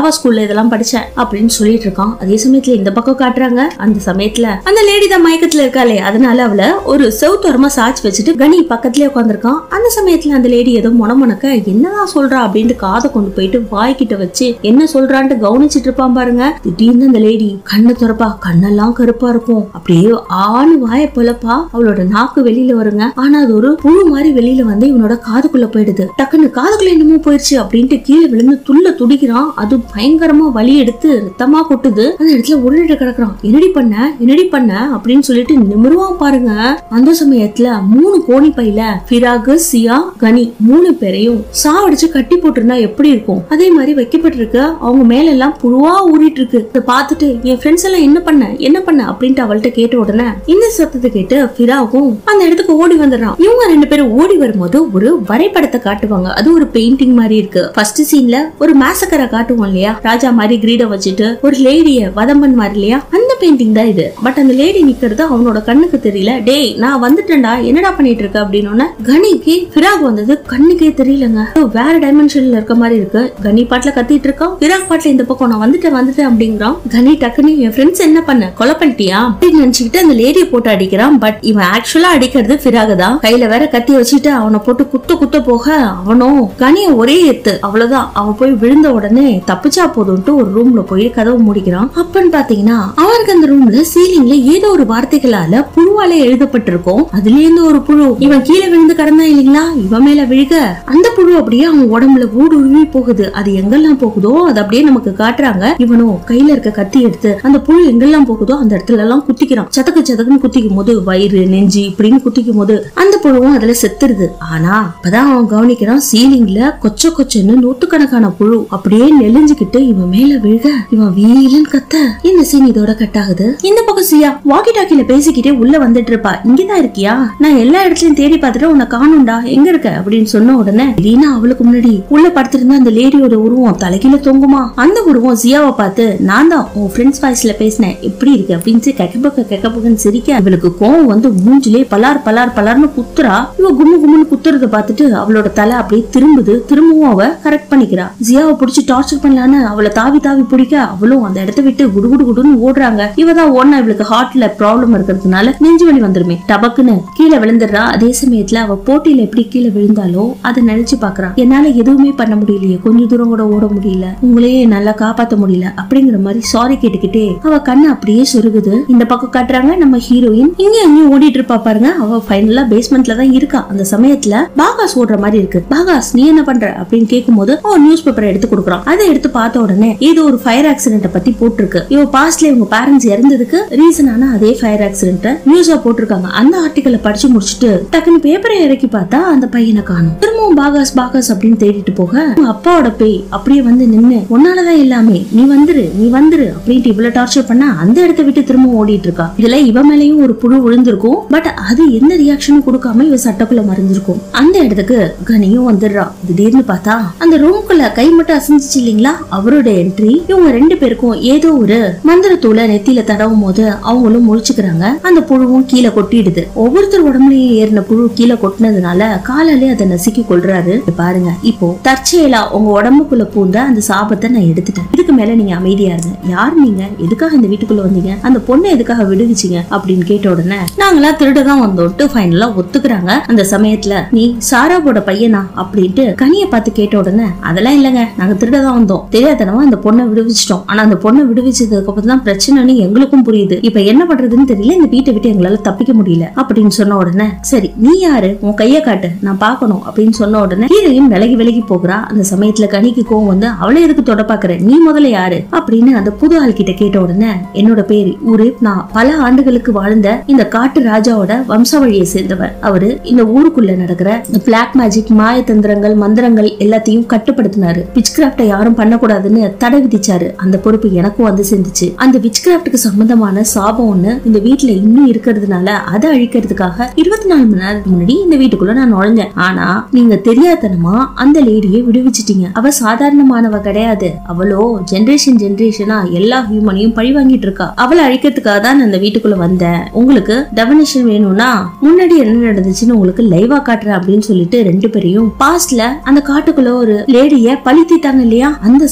இதெல்லாம் படிச்சேன் அப்படின்னு சொல்லிட்டு இருக்கான். அதே சமயத்துல இந்த பக்கம் காட்டுறாங்க. அந்த சமயத்துல அந்த லேடி தான் மயக்கத்துல இருக்காளே, அதனால அவளை ஒரு செவுத்தோரமா சாட்சி வச்சுட்டு கனி பக்கத்துலயே உட்காந்துருக்கான். அந்த சமயத்துல அந்த லேடி ஏதோ முனமுனக்க என்னதான் சொல்றா அப்படின்ட்டு காதை கொண்டு போயிட்டு வாய்கிட்ட வச்சு என்ன சொல்றான்ட்டு கவனிச்சுட்டு இருப்பான் பாருங்க. திடீர்னு அந்த லேடி கண்ணு திறப்பா, கண்ணெல்லாம் கருப்பா இருக்கும். அப்படியே ஆணு வாய பொலப்பா அவளோட நாக்கு வெளியில வருங்க. ஆனா அது ஒரு புழு மாதிரி வெளியில வந்து இவனோட காதுக்குள்ள போயிடுது. டக்குன்னு காதுக்குள்ள என்னமோ போயிடுச்சு அப்படின்ட்டு கீழே விழுந்து துள்ள துடிக்கிறான். அது பயங்கரமா வலி எடுத்து ரத்தமா கொட்டுது. அந்த இடத்துல உருண்டு கிடக்குறான். என்னடி பண்ண என்னடி பண்ண அப்படின்னு சொல்லிட்டு நிமிருவான் பாருங்க. அந்த சமயத்துல மூணு கோணி பையில ஃபிராகு, சியா, கனி மூணு பேரையும் சாவடிச்சு கட்டி போட்டிருந்தா எப்படி இருக்கும் அதே மாதிரி வைக்கப்பட்டிருக்கு. அவங்க மேல எல்லாம் புழுவா ஊறிட்டு இருக்கு. அதை பார்த்துட்டு என் ஃப்ரெண்ட்ஸ் எல்லாம் என்ன பண்ண என்ன பண்ண அப்படின்ட்டு அவள்கிட்ட கேட்ட உடனே இந்த சத்தத்தை கேட்டு ஃபிராகும் அந்த இடத்துக்கு ஓடி வந்துடுறான். இவங்க ரெண்டு பேரும் ஓடி வரும்போது ஒரு வரைபடத்தை காட்டுவாங்க. அது ஒரு பெயிண்டிங் மாதிரி இருக்கு. ஃபர்ஸ்ட் சீன்ல ஒரு மேசக்கரை காட்டுவோம் இல்லையா, ராஜா மாதிரி கிரீடம் வச்சுட்டு ஒரு லேடிய வதம்பன் மாதிரி இல்லையா, அந்த பெயிண்டிங் தான் இது. பட் அந்த லேடி நிக்கிறது அவனோட கண்ணுக்கு தெரியல. டேய் நான் வந்துட்டேன்டா என்னடா பண்ணிட்டு இருக்க அப்படின்னு கனிக்கு ஃபிராக் வந்தது கண்ணுக்கே தெரியலங்க. வேற டைமென்ஷன்ல இருக்க மாதிரி இருக்கு. கனி பாட்டுல கத்திட்டு இருக்கான், ஃபிராக் பாட்டுல இந்த பக்கம் நான் வந்துட்டேன் வந்துட்டேன் அப்படிங்கிறான். கனி டக்குன்னு என் ஃப்ரெண்ட்ஸ் என்ன பண்ண கொலை பண்ணிட்டியா அப்படின்னு நினைச்சுக்கிட்டு அந்த லேடிய போட்டு அடிக்கிறான். பட் இவன் ஆக்சுவலா அடிக்கிறது ஃபிராக் தான். கையில வேற கத்தி வச்சுட்டு அவனை போட்டு குத்த குத்த போக அவனும் கனிய ஒரே எத்து. அவ்வளவுதான், அவன் போய் விழுந்த உடனே தப்பிச்சா போதும்ட்டு ஒரு ரூம்ல போய் கதவு மூடிக்கிறான். அப்பன்னு பாத்தீங்கன்னா அவனுக்கு அந்த ரூம்ல சீலிங்ல ஏதோ ஒரு வார்த்தைகளால புழுவால எழுதப்பட்டிருக்கும். அதுல இருந்து ஒரு புழு இவன் கீழே விழுந்து கடந்தா இல்லைங்களா, இவன் மேல விழுக அந்த புழு அப்படியே அவன் உடம்புல ஊடுருவி போகுது. அது எங்கெல்லாம் போகுதோ அது அப்படியே நமக்கு காட்டுறாங்க. இவனும் கையில இருக்க கத்தி எடுத்து அந்த புழு எங்கெல்லாம் போகுதோ அந்த இடத்துல எல்லாம் குத்திக்கிறான். சதக்கு சதக்குன்னு குத்திக்கும் போது வயிறு நெஞ்சு இப்படின்னு குத்திக்கும் போது அந்த புழுவும் அதுல செத்துருது. ஆனா அப்பதான் அவன் கவனிக்கிறான், சீலிங்ல கொச்ச கொச்சன்னு நூத்துக்கணக்கான புழு அப்படியே நெலிஞ்சுக்கிட்டு இவன் மேல விழுக இவன் வீலன் கத்த. இந்த சீன் இதோட கட் ஆகுது. இந்த பக்கம் சியா வாக்கி டாக்கில பேசிக்கிட்டே உள்ள வந்துட்டு இருப்பா. இங்கதான் இருக்கியா, நான் எல்லா இடத்துலயும் தேடி பார்த்துட்டு உன்னை காணும்டா, எங்க இருக்க அப்படின்னு சொன்ன உடனே லீனா அவளுக்கு முன்னாடி உள்ள படுத்திருந்தா அந்த லேடியோட உருவம் தலைகீழ தொங்குமா. அந்த உருவம் சியாவை பார்த்து நான் தான் உன் ஃப்ரெண்ட்ஸ் வாய்ஸ்ல பேசினேன் எப்படி இருக்கு அப்படின்னு கெக்கப்பக்க கெக்கப்பக்கன்னு சிரிக்க அவளுக்கு கோவம் வந்து மூஞ்சிலே பலார் பலார் பலார்னு குத்துறா. இவ கும்மு கும்முன்னு குத்துறத பார்த்துட்டு அவளோட தலை அப்படியே திரும்புது. திரும்பவும் அவ கரெக்ட் பண்ணிக்கிறா. ஜியாவை பிடிச்சி டார்ச்சர் பண்ணலான்னு அவளை தாவி தாவி பிடிக்க அவளும் அந்த இடத்த விட்டு குடு குடு குடுன்னு ஓடுறாங்க. இவதான் ஓடுனா இவளுக்கு ஹார்ட்ல ப்ராப்ளம் இருக்கிறதுனால நெஞ்சு வலி வந்துருமே, டபக்குன்னு கீழே விழுந்துடுறா. அதே சமயத்துல அவ போட்டியில எப்படி கீழே விழுந்தாலோ அதை நினைச்சு பாக்குறான். என்னால எதுவுமே பண்ண முடியலையே, கொஞ்ச தூரம் கூட ஓட முடியல, உங்களையே நல்லா காப்பாத்த முடியல அப்படிங்கிற மாதிரி சாரி கேட்டுக்கிட்டே அவ கண்ணு அப்படியே சொருகுது. இந்த பக்கம் காட்டுறாங்க நம்ம ஹீரோயின் இங்க அங்கேயும் ஓடிட்டு இருப்பா பாருங்க. அவ ஃபைனலா பேஸ்மெண்ட்ல தான் இருக்கா. அந்த சமயத்துல பாகாஸ் ஓடுற மாதிரி இருக்கு. பாகாஸ் நீ என்ன பண்ற அப்படின்னு கேட்கும் போது அவன் நியூஸ் பேப்பரை எடுத்து கொடுக்குறான். அதை எடுத்து பார்த்த உடனே ஏதோ ஒரு ஃபயர் ஆக்சிடென்ட் பத்தி போட்டிருக்கு. இவ பாஸ்ட்ல இவங்க பேரண்ட்ஸ் இறந்ததுக்கு ரீசனான அதே ஃபயர் ஆக்சிடென்ட் நியூஸா போட்டிருக்காங்க. அந்த ஆர்டிக்கலை படிச்சு முடிச்சுட்டு டக்குன்னு பேப்பரை இறக்கி பார்த்தா அந்த பையனை காணும். திரும்பவும் பாகாஸ் பாகாஸ் அப்படின்னு தேடிட்டு போக அப்பாவோட பேய் அப்படியே வந்து நின்னு உன்னாலதான் எல்லாமே, நீ வந்துரு நீ வந்துரு அப்படின்ட்டு இவ்வளவு டார்ச்சர் பண்ணா அந்த இடத்த விட்டு திரும்ப ஓடிட்டு இருக்கா. இதுல இவ மேலையும் ஒரு புழு விழுந்திருக்கும். பட் அது எந்த ரியாக்ஷனும் கொடுக்காம இவ சட்டக்குள்ள மறைஞ்சிருக்கும். அந்த இடத்துக்கு கனியும் வந்துடுறா. திடீர்னு பார்த்தா அந்த ரூம்குள்ள கை மட்டும் அசைஞ்சிச்சு இல்லைங்களா, அவரோட என்ட்ரி. இவங்க ரெண்டு பேருக்கும் ஏதோ ஒரு மந்திரத்தூளை நெத்தியில தடவும் போது அவங்களும் முழிச்சுக்கிறாங்க. அந்த புழுவும் கீழே கொட்டிடுது. ஒவ்வொருத்தர் உடம்புலயும் ஏறின புழு கீழே கொட்டினதுனால காலாலே அதை நசுக்கி கொள்றாரு. பாருங்க, இப்போ தற்செயலா உங்க உடம்புக்குள்ள பூந்த அந்த சாபத்தை நான் எடுத்துட்டேன். இதுக்கு மேல நீங்க அமைதியா இருங்க. யார் நீங்க, எதுக்காக இந்த வீட்டுக்குள்ள வந்தீங்க, அந்த பொண்ணை எதுக்காக விடுவிச்சீங்க அப்படின்னு கேட்ட உடனே நாங்களா திருடதான் வந்தோம்ட்டு ஃபைனலா ஒத்துக்குறாங்க. அந்த சமயத்துல நீ சாராவோட பையனா அப்படின்ட்டு கனிய பார்த்து கேட்ட உடனே அதெல்லாம் இல்லங்க, நாங்க திருடதான் வந்தோம், தெரியாதனமா அந்த பொண்ணை விடுவிச்சிட்டோம். ஆனா அந்த பொண்ணை விடுவிச்சதுக்கு அப்புறம் தான் பிரச்சனைன்னு எங்களுக்கும் புரியுது. இப்ப என்ன பண்றதுன்னு தெரியல, இந்த வீட்டை விட்டு எங்களால தப்பிக்க முடியல அப்படின்னு சொன்ன உடனே சரி நீ யாரு, உன் கைய காட்டு நான் பாக்கணும் அப்படின்னு சொன்ன உடனே ஹீரோயின் விலகி விலகி போகிறா. அந்த சமயத்துல கனிக்கு கோவம் வந்து அவளை எதுக்கு தொட பாக்குற, நீ முதல்ல யாரு அப்படின்னு அந்த புது ஆள் கிட்ட கேட்ட உடனே என்னோட பேரு உரிப், நான் பல ஆண்டுகளுக்கு வாழ்ந்த இந்த காட்டு ராஜாவோட வம்சாவழியை சேர்ந்தவர். அவரு இந்த ஊருக்குள்ள நடக்கிற பிளாக் மேஜிக், மாய தந்திரங்கள், மந்திரங்கள் எல்லாத்தையும் கட்டுப்படுத்தினாரு. விச் கிராஃப்ட யாரும் பண்ணக்கூடாதுன்னு தடை விதிச்சாரு. அந்த பொறுப்பு எனக்கும் வந்து சேர்ந்துச்சு. அந்த விச் கிராஃப்டுக்கு சம்பந்தமான சாபம் ஒண்ணு இந்த வீட்டுல இன்னும் இருக்கிறதுனால அதை அழிக்கிறதுக்காக இருபத்தி நாலு மணி நேரத்துக்கு முன்னாடி இந்த வீட்டுக்குள்ள நான் நுழைஞ்சேன். ஆனா நீங்க தெரியாதனமா அந்த லேடியை விடுவிச்சிட்டீங்க. அவ சாதாரணமானவ கிடையாது. அவளோ ஜெனரேஷன் ஜெனரேஷனா எல்லா ஹியூமனையும் பழி வாங்கிட்டு இருக்கா. அவளை அழிக்கிறதுக்காக தான் அந்த வீட்டுக்குள்ள வந்தேன். உங்களுக்கு டெஃபினிஷன் வேணும்னா முன்னாடி என்ன நடந்துச்சுன்னு உங்களுக்கு லைவா காட்டுறேன் அப்படின்னு சொல்லிட்டு ரெண்டு பேரையும் பாஸ்ட்ல அந்த காட்டுக்குள்ள ஒரு லேடிய பழி தீட்டாங்க இல்லையா, அந்த சம்பவத்தை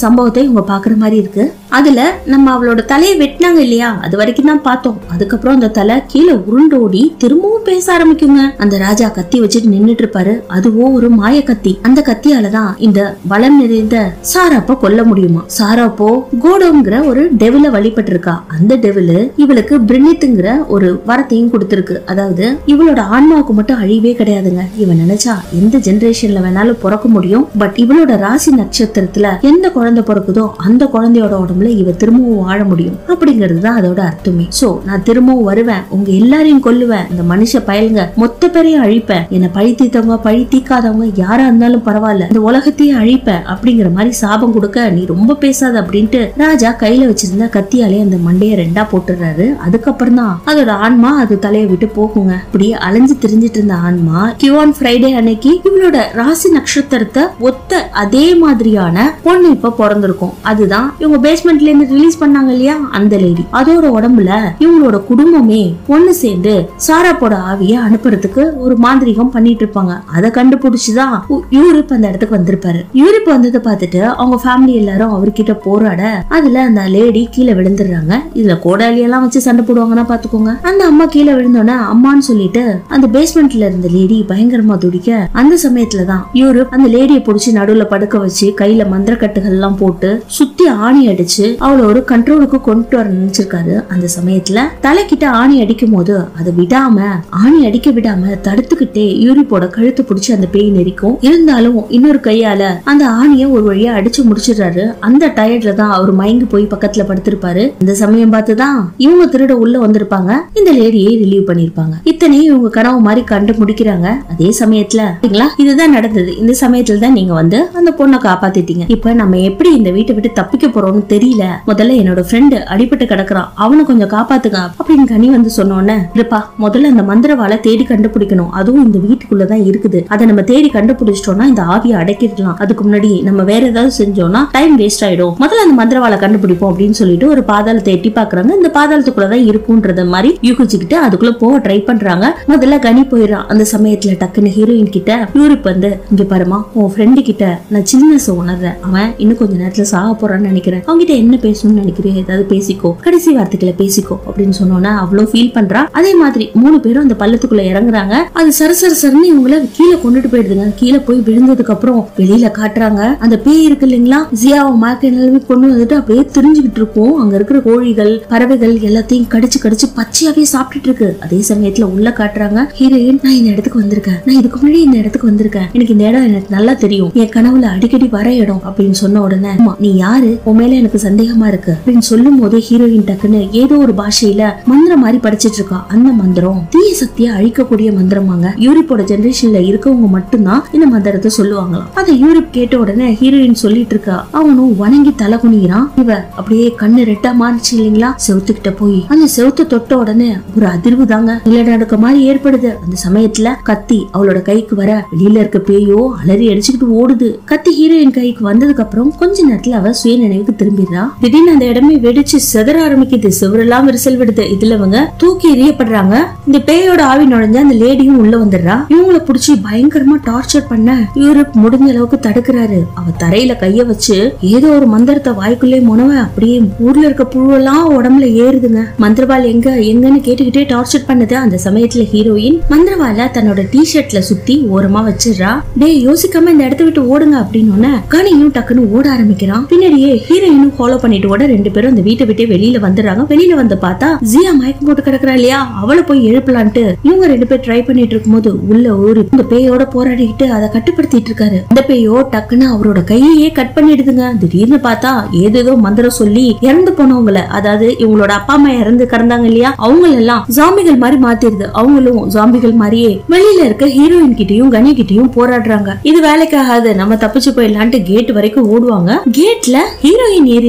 இவங்க பாக்குற மாதிரி இருக்கு. அதுல நம்ம அவளோட தலையை வெட்டினாங்க இல்லையா, அது வரைக்கும் தான் பார்த்தோம். அதுக்கப்புறம் அந்த தலை கீழே உருண்டோடி திரும்பவும் பேச ஆரம்பிக்குங்க. அந்த ராஜா கத்தி வச்சுட்டு நின்னுட்டு இருப்பாரு. அதுவும் ஒரு மாய கத்தி. அந்த கத்தியாலதான் இந்த வளம் நிறைந்த சாராப்ப கொல்ல முடியுமா. சாராப்போ கோடோங்கிற ஒரு டெவில வழிபட்டு இருக்கா. அந்த டெவிலு இவளுக்கு பிரினித்துங்கிற ஒரு வரத்தையும் கொடுத்திருக்கு. அதாவது இவளோட ஆன்மாவுக்கு மட்டும் அழிவே கிடையாதுங்க. இவன் நினைச்சா எந்த ஜெனரேஷன்ல வேணாலும் பிறக்க முடியும். பட் இவளோட ராசி நட்சத்திரத்துல எந்த குழந்தை பிறக்குதோ அந்த குழந்தையோட உடம்புல இவ திரும்பவும் வாழ முடியும் அப்படிங்கிறது தான் அதோட அர்த்தமே. சோ நான் திரும்பவும் வருவேன், உங்க எல்லாரையும் கொல்லுவேன், இந்த மனுஷ பயலுங்க மொத்த பேரையும் அழிப்பேன், என்ன பழி தீர்த்தவங்க பழி தீக்காதவங்க யாரா இருந்தாலும் பரவாயில்ல, இந்த உலகத்தையே அழிப்பேன் அப்படிங்கிற மாதிரி சாபம் கொடுக்க நீ ரொம்ப பேசாத அப்படின்ட்டு ராஜா கையில வச்சிருந்த கத்தியாலே அந்த மண்டைய ரெண்டா போட்டுறாரு. அதுக்கப்புறம் தான் அதோட ஆன்மா அது தலையை விட்டு போகுங்க. இப்படி அலைஞ்சு திரிஞ்சிட்டு இருந்த ஆன்மா கியூஆன் ஃப்ரைடே அன்னைக்கு இவளோட ராசி நட்சத்திரத்தை ஒத்த அதே மாதிரியான பொண்ணு இப்ப பிறந்திருக்கும். அதுதான் இவங்க பேஸ்மெண்ட்ல இருந்து ரிலீஸ் பண்ணாங்க இல்லையா அந்த லேடி. அதோட உடம்புல இவங்களோட குடும்பமே ஒண்ணு சேர்ந்து சாராப்போட ஆவிய அனுப்புறதுக்கு ஒரு மாந்திரிகம் பண்ணிட்டு இருப்பாங்க. அதை கண்டுபிடிச்சுதான் யூரிப் அந்த இடத்துக்கு வந்திருப்பாரு. யூரிப் வந்ததை பார்த்துட்டு அவங்க ஃபேமிலி எல்லாரும் அவர்கிட்ட போராட அதுல அந்த லேடி கீழே விழுந்துடுறாங்க. இதுல கோடாலி எல்லாம் வச்சு சண்டை போடுவாங்கன்னா பாத்துக்கோங்க. அந்த அம்மா கீழே விழுந்தோன்னே அம்மான்னு சொல்லிட்டு அந்த பேஸ்மெண்ட்ல இருந்த லேடி பயங்கரமா துடிக்க அந்த சமயத்துலதான் யூரிப் அந்த லேடியை புடிச்சு நடுவுல படுக்க வச்சு கையில மந்திர கட்டுகள் எல்லாம் போட்டு சுத்தி ஆணி அடிச்சு அவளை ஒரு கண்ட்ரோலுக்கு கொண்டு வர நினைச்சிருக்காரு. அந்த சமயத்துல தலைக்கிட்ட ஆணி அடிக்கும் போது அதை விடாம ஆணி அடிக்க விடாம தடுத்துக்கிட்டே யூரிப்போட கழுத்து பிடிச்சு அந்த பேய் நெரிக்கும். இருந்தாலும் இன்னொரு கையால அந்த ஆணிய ஒரு வழியா அடிச்சு முடிச்சிடுறாரு. அந்த டயர்ட்ல தான் அவர் மயங்கி போய் பக்கத்துல படுத்திருப்பாரு. இந்த சமயம் பார்த்துதான் இவங்க திருட உள்ள வந்திருப்பாங்க. இந்த லேடியை ரிலீவ் பண்ணிருப்பாங்க. இத்தனையும் இவங்க கனவு மாதிரி கண்டு முடிக்கிறாங்க. அதே சமயத்துல இதுதான் நடந்தது. இந்த சமயத்துல தான் நீங்க வந்து அந்த பொண்ணை காப்பாத்திட்டீங்க. இப்ப நம்ம எப்படி இந்த வீட்டை விட்டு தப்பிக்க போறோம்னு தெரியல. முதல்ல என்னோட ஃப்ரெண்டு அடிபட்டு கிடக்குறான், அவனை கொஞ்சம் காப்பாத்துங்க அப்படின்னு கனி வந்து சொன்னோன்னு இருப்பா முதல்ல அந்த மந்திரவாளை தேடி கண்டுபிடிக்கணும். அதுவும் இந்த வீட்டுக்குள்ளதான் இருக்குது. அதை நம்ம தேடி கண்டுபிடிச்சிட்டோம்னா இந்த ஆவியை அடக்கிடலாம். அதுக்கு முன்னாடி நம்ம வேற ஏதாவது செஞ்சோம்னா டைம் வேஸ்ட் ஆயிடும். முதல்ல அந்த மந்திரவாளை கண்டுபிடிப்போம் அப்படின்னு சொல்லிட்டு ஒரு பாதாளத்தை எட்டி பாக்குறாங்க. இந்த பாதாளத்துக்குள்ளதான் இருக்கும்ன்றத மாதிரி யூகிச்சுக்கிட்டு அதுக்குள்ள போக ட்ரை பண்றாங்க. முதல்ல கனி போயிடறான். அந்த சமயத்துல டக்குன்னு ஹீரோயின் கிட்ட யூரிப் வந்து இங்க பாருமா உன் ஃப்ரெண்டு கிட்ட நான் சில்னஸ் உணர்றேன், அவன் இன்னும் கொஞ்ச நேரத்துல சாக போறான்னு நினைக்கிறேன், அவங்கிட்ட என்ன பேசணும்னு நினைக்கிறேன், ஏதாவது பேசிக்கோ, கடைசி வார்த்தைகளை பேசிக்கோ அப்படின்னு சொன்னோன்னா அவ்வளவு ஃபீல் பண்றா. அதே மாதிரி மூணு பேரும் அந்த பள்ளத்துக்குள்ள இறங்குறாங்க. அது சரசர சரன்னு இவங்கள கீழே கொண்டுட்டு போயிடுதுங்க. கீழே போய் விழுந்ததுக்கு அப்புறம் வெளியில காட்டுறாங்க அந்த பேய் இருக்கு இல்லைங்களா, ஜியாவை மார்க்கெட் கொண்டு வந்துட்டு அப்படியே தெரிஞ்சுக்கிட்டு இருக்கும். அங்க இருக்கிற கோழிகள் பறவைகள் எல்லாத்தையும் கடிச்சு கடிச்சு பச்சையாவே சாப்பிட்டுட்டு இருக்கு. அதே சமயத்துல உள்ள காட்டுறாங்க ஹீரோயின் நான் இந்த இடத்துக்கு வந்திருக்கேன், நான் இதுக்கு முன்னாடி இந்த இடத்துக்கு வந்திருக்கேன், எனக்கு இந்த இடம் எனக்கு நல்லா தெரியும், என் கனவுல அடிக்கடி வர இடம் அப்படின்னு சொன்ன உடனே நீ யாரு, உன் மேல எனக்கு சந்தேகமா இருக்கு அப்படின்னு சொல்லும் போது ஹீரோயின் டக்குன்னு ஏதோ ஒரு பாஷையில மந்திரம் மாதிரி படிச்சிட்டு இருக்கா. அந்த மந்திரம் தீய சக்தியை அழிக்கக்கூடிய மந்திரமாங்க. யூரிப்போட ஜெனரேஷன்ல இருக்கவங்க மட்டும்தான் இந்த மந்திரத்தை சொல்லுவாங்களாம். அதை யூரிப் கேட்ட உடனே ஹீரோயின் சொல்லிட்டு இருக்கா. அவனும் வணங்கி தலை குனிகிறான். இவ அப்படியே கண்ணு ரெட்டா மாறிச்சு இல்லைங்களா, செவுத்துக்கிட்ட போய் அந்த செவுத்த தொட்ட உடனே ஒரு அதிர்வு தாங்க நிலநடுக்க மாதிரி ஏற்படுது. அந்த சமயத்துல கத்தி அவளோட கைக்கு வர வெளியில இருக்க பேயோ அலறி அடிச்சுக்கிட்டு ஓடுது. கத்தி ஹீரோயின் கைக்கு வந்ததுக்கு அப்புறம் கொஞ்ச நேரத்துல அவ சுய நினைவுக்கு திரும்பிடுறா. திடீர்னு அந்த இடமே வெடிச்சு செதற ஆரம்பிக்குது. சிவரெல்லாம் விரிசல் விடுது. இதுல இவங்க தூக்கி எறியப்படுறாங்க. இந்த பேயோட ஆவி நுழைஞ்ச அந்த லேடியும் உள்ள வந்துடுறா. இவங்களை புடிச்சு பயங்கரமா டார்ச்சர் பண்ண யூரிப் முடிஞ்ச அளவுக்கு தடுக்கிறாரு. அவ தரையில கைய வச்சு ஏதோ ஒரு மந்திரத்தை வாய்க்குள்ளே முனவ அப்படியே ஊர்ல இருக்க புழுவெல்லாம் உடம்புல ஏறுதுங்க. மந்திரவாள் எங்க எங்கன்னு கேட்டுக்கிட்டே டார்ச்சர் பண்ணுது. அந்த சமயத்துல ஹீரோயின் மந்திரவாள தன்னோட டி ஷர்ட்ல சுத்தி ஓரமா வச்சிடறா. டே யோசிக்காம இந்த இடத்த விட்டு ஓடுங்க அப்படின்னு கனியும் டக்குன்னு ஓட ஆரம்பிக்கிறான். பின்னாடியே ஹீரோயினும் ஃபாலோ பண்ணிட்டு ஓட ரெண்டு பேரும் அந்த வீட்டை விட்டு வெளியில வந்துடுறாங்க. வெளியில வந்து பார்த்தா ஜியா மயக்கம் போட்டு கிடக்குறா இல்லையா, அவளை போய் எழுப்பலான்ட்டு இவங்க ரெண்டு பேர் ட்ரை பண்ணிட்டு இருக்கும்போது உள்ள ஒரு இந்த பேயோட போராடிக்கிட்டு அதை கட்டுப்படுத்திட்டு இருக்காரு. இந்த பேயோ டக்குன்னு அவரோட கையே கட் பண்ணிடுதுங்க. திடீர்னு பார்த்தா ஏதேதோ மந்திரம் சொல்லி இறந்து போனவங்கள, அதாவது இவங்களோட அப்பா அம்மா இறந்து கிடந்தாங்க இல்லையா, அவங்க எல்லாம் ஜாம்பிகள் மாதிரி மாத்திருது. அவங்களும் ஜாம்பிகள் மாதிரியே வெளியில இருக்க ஹீரோயின் கிட்டயும் கனி கிட்டயும் போராடுறாங்க. இது வேலைக்காகாது, நம்ம தப்பிச்சு போயிடலான்ட்டு கேட் வரைக்கும் ஓடுவாங்க. கேட்ல ஹீரோயின் ஏறி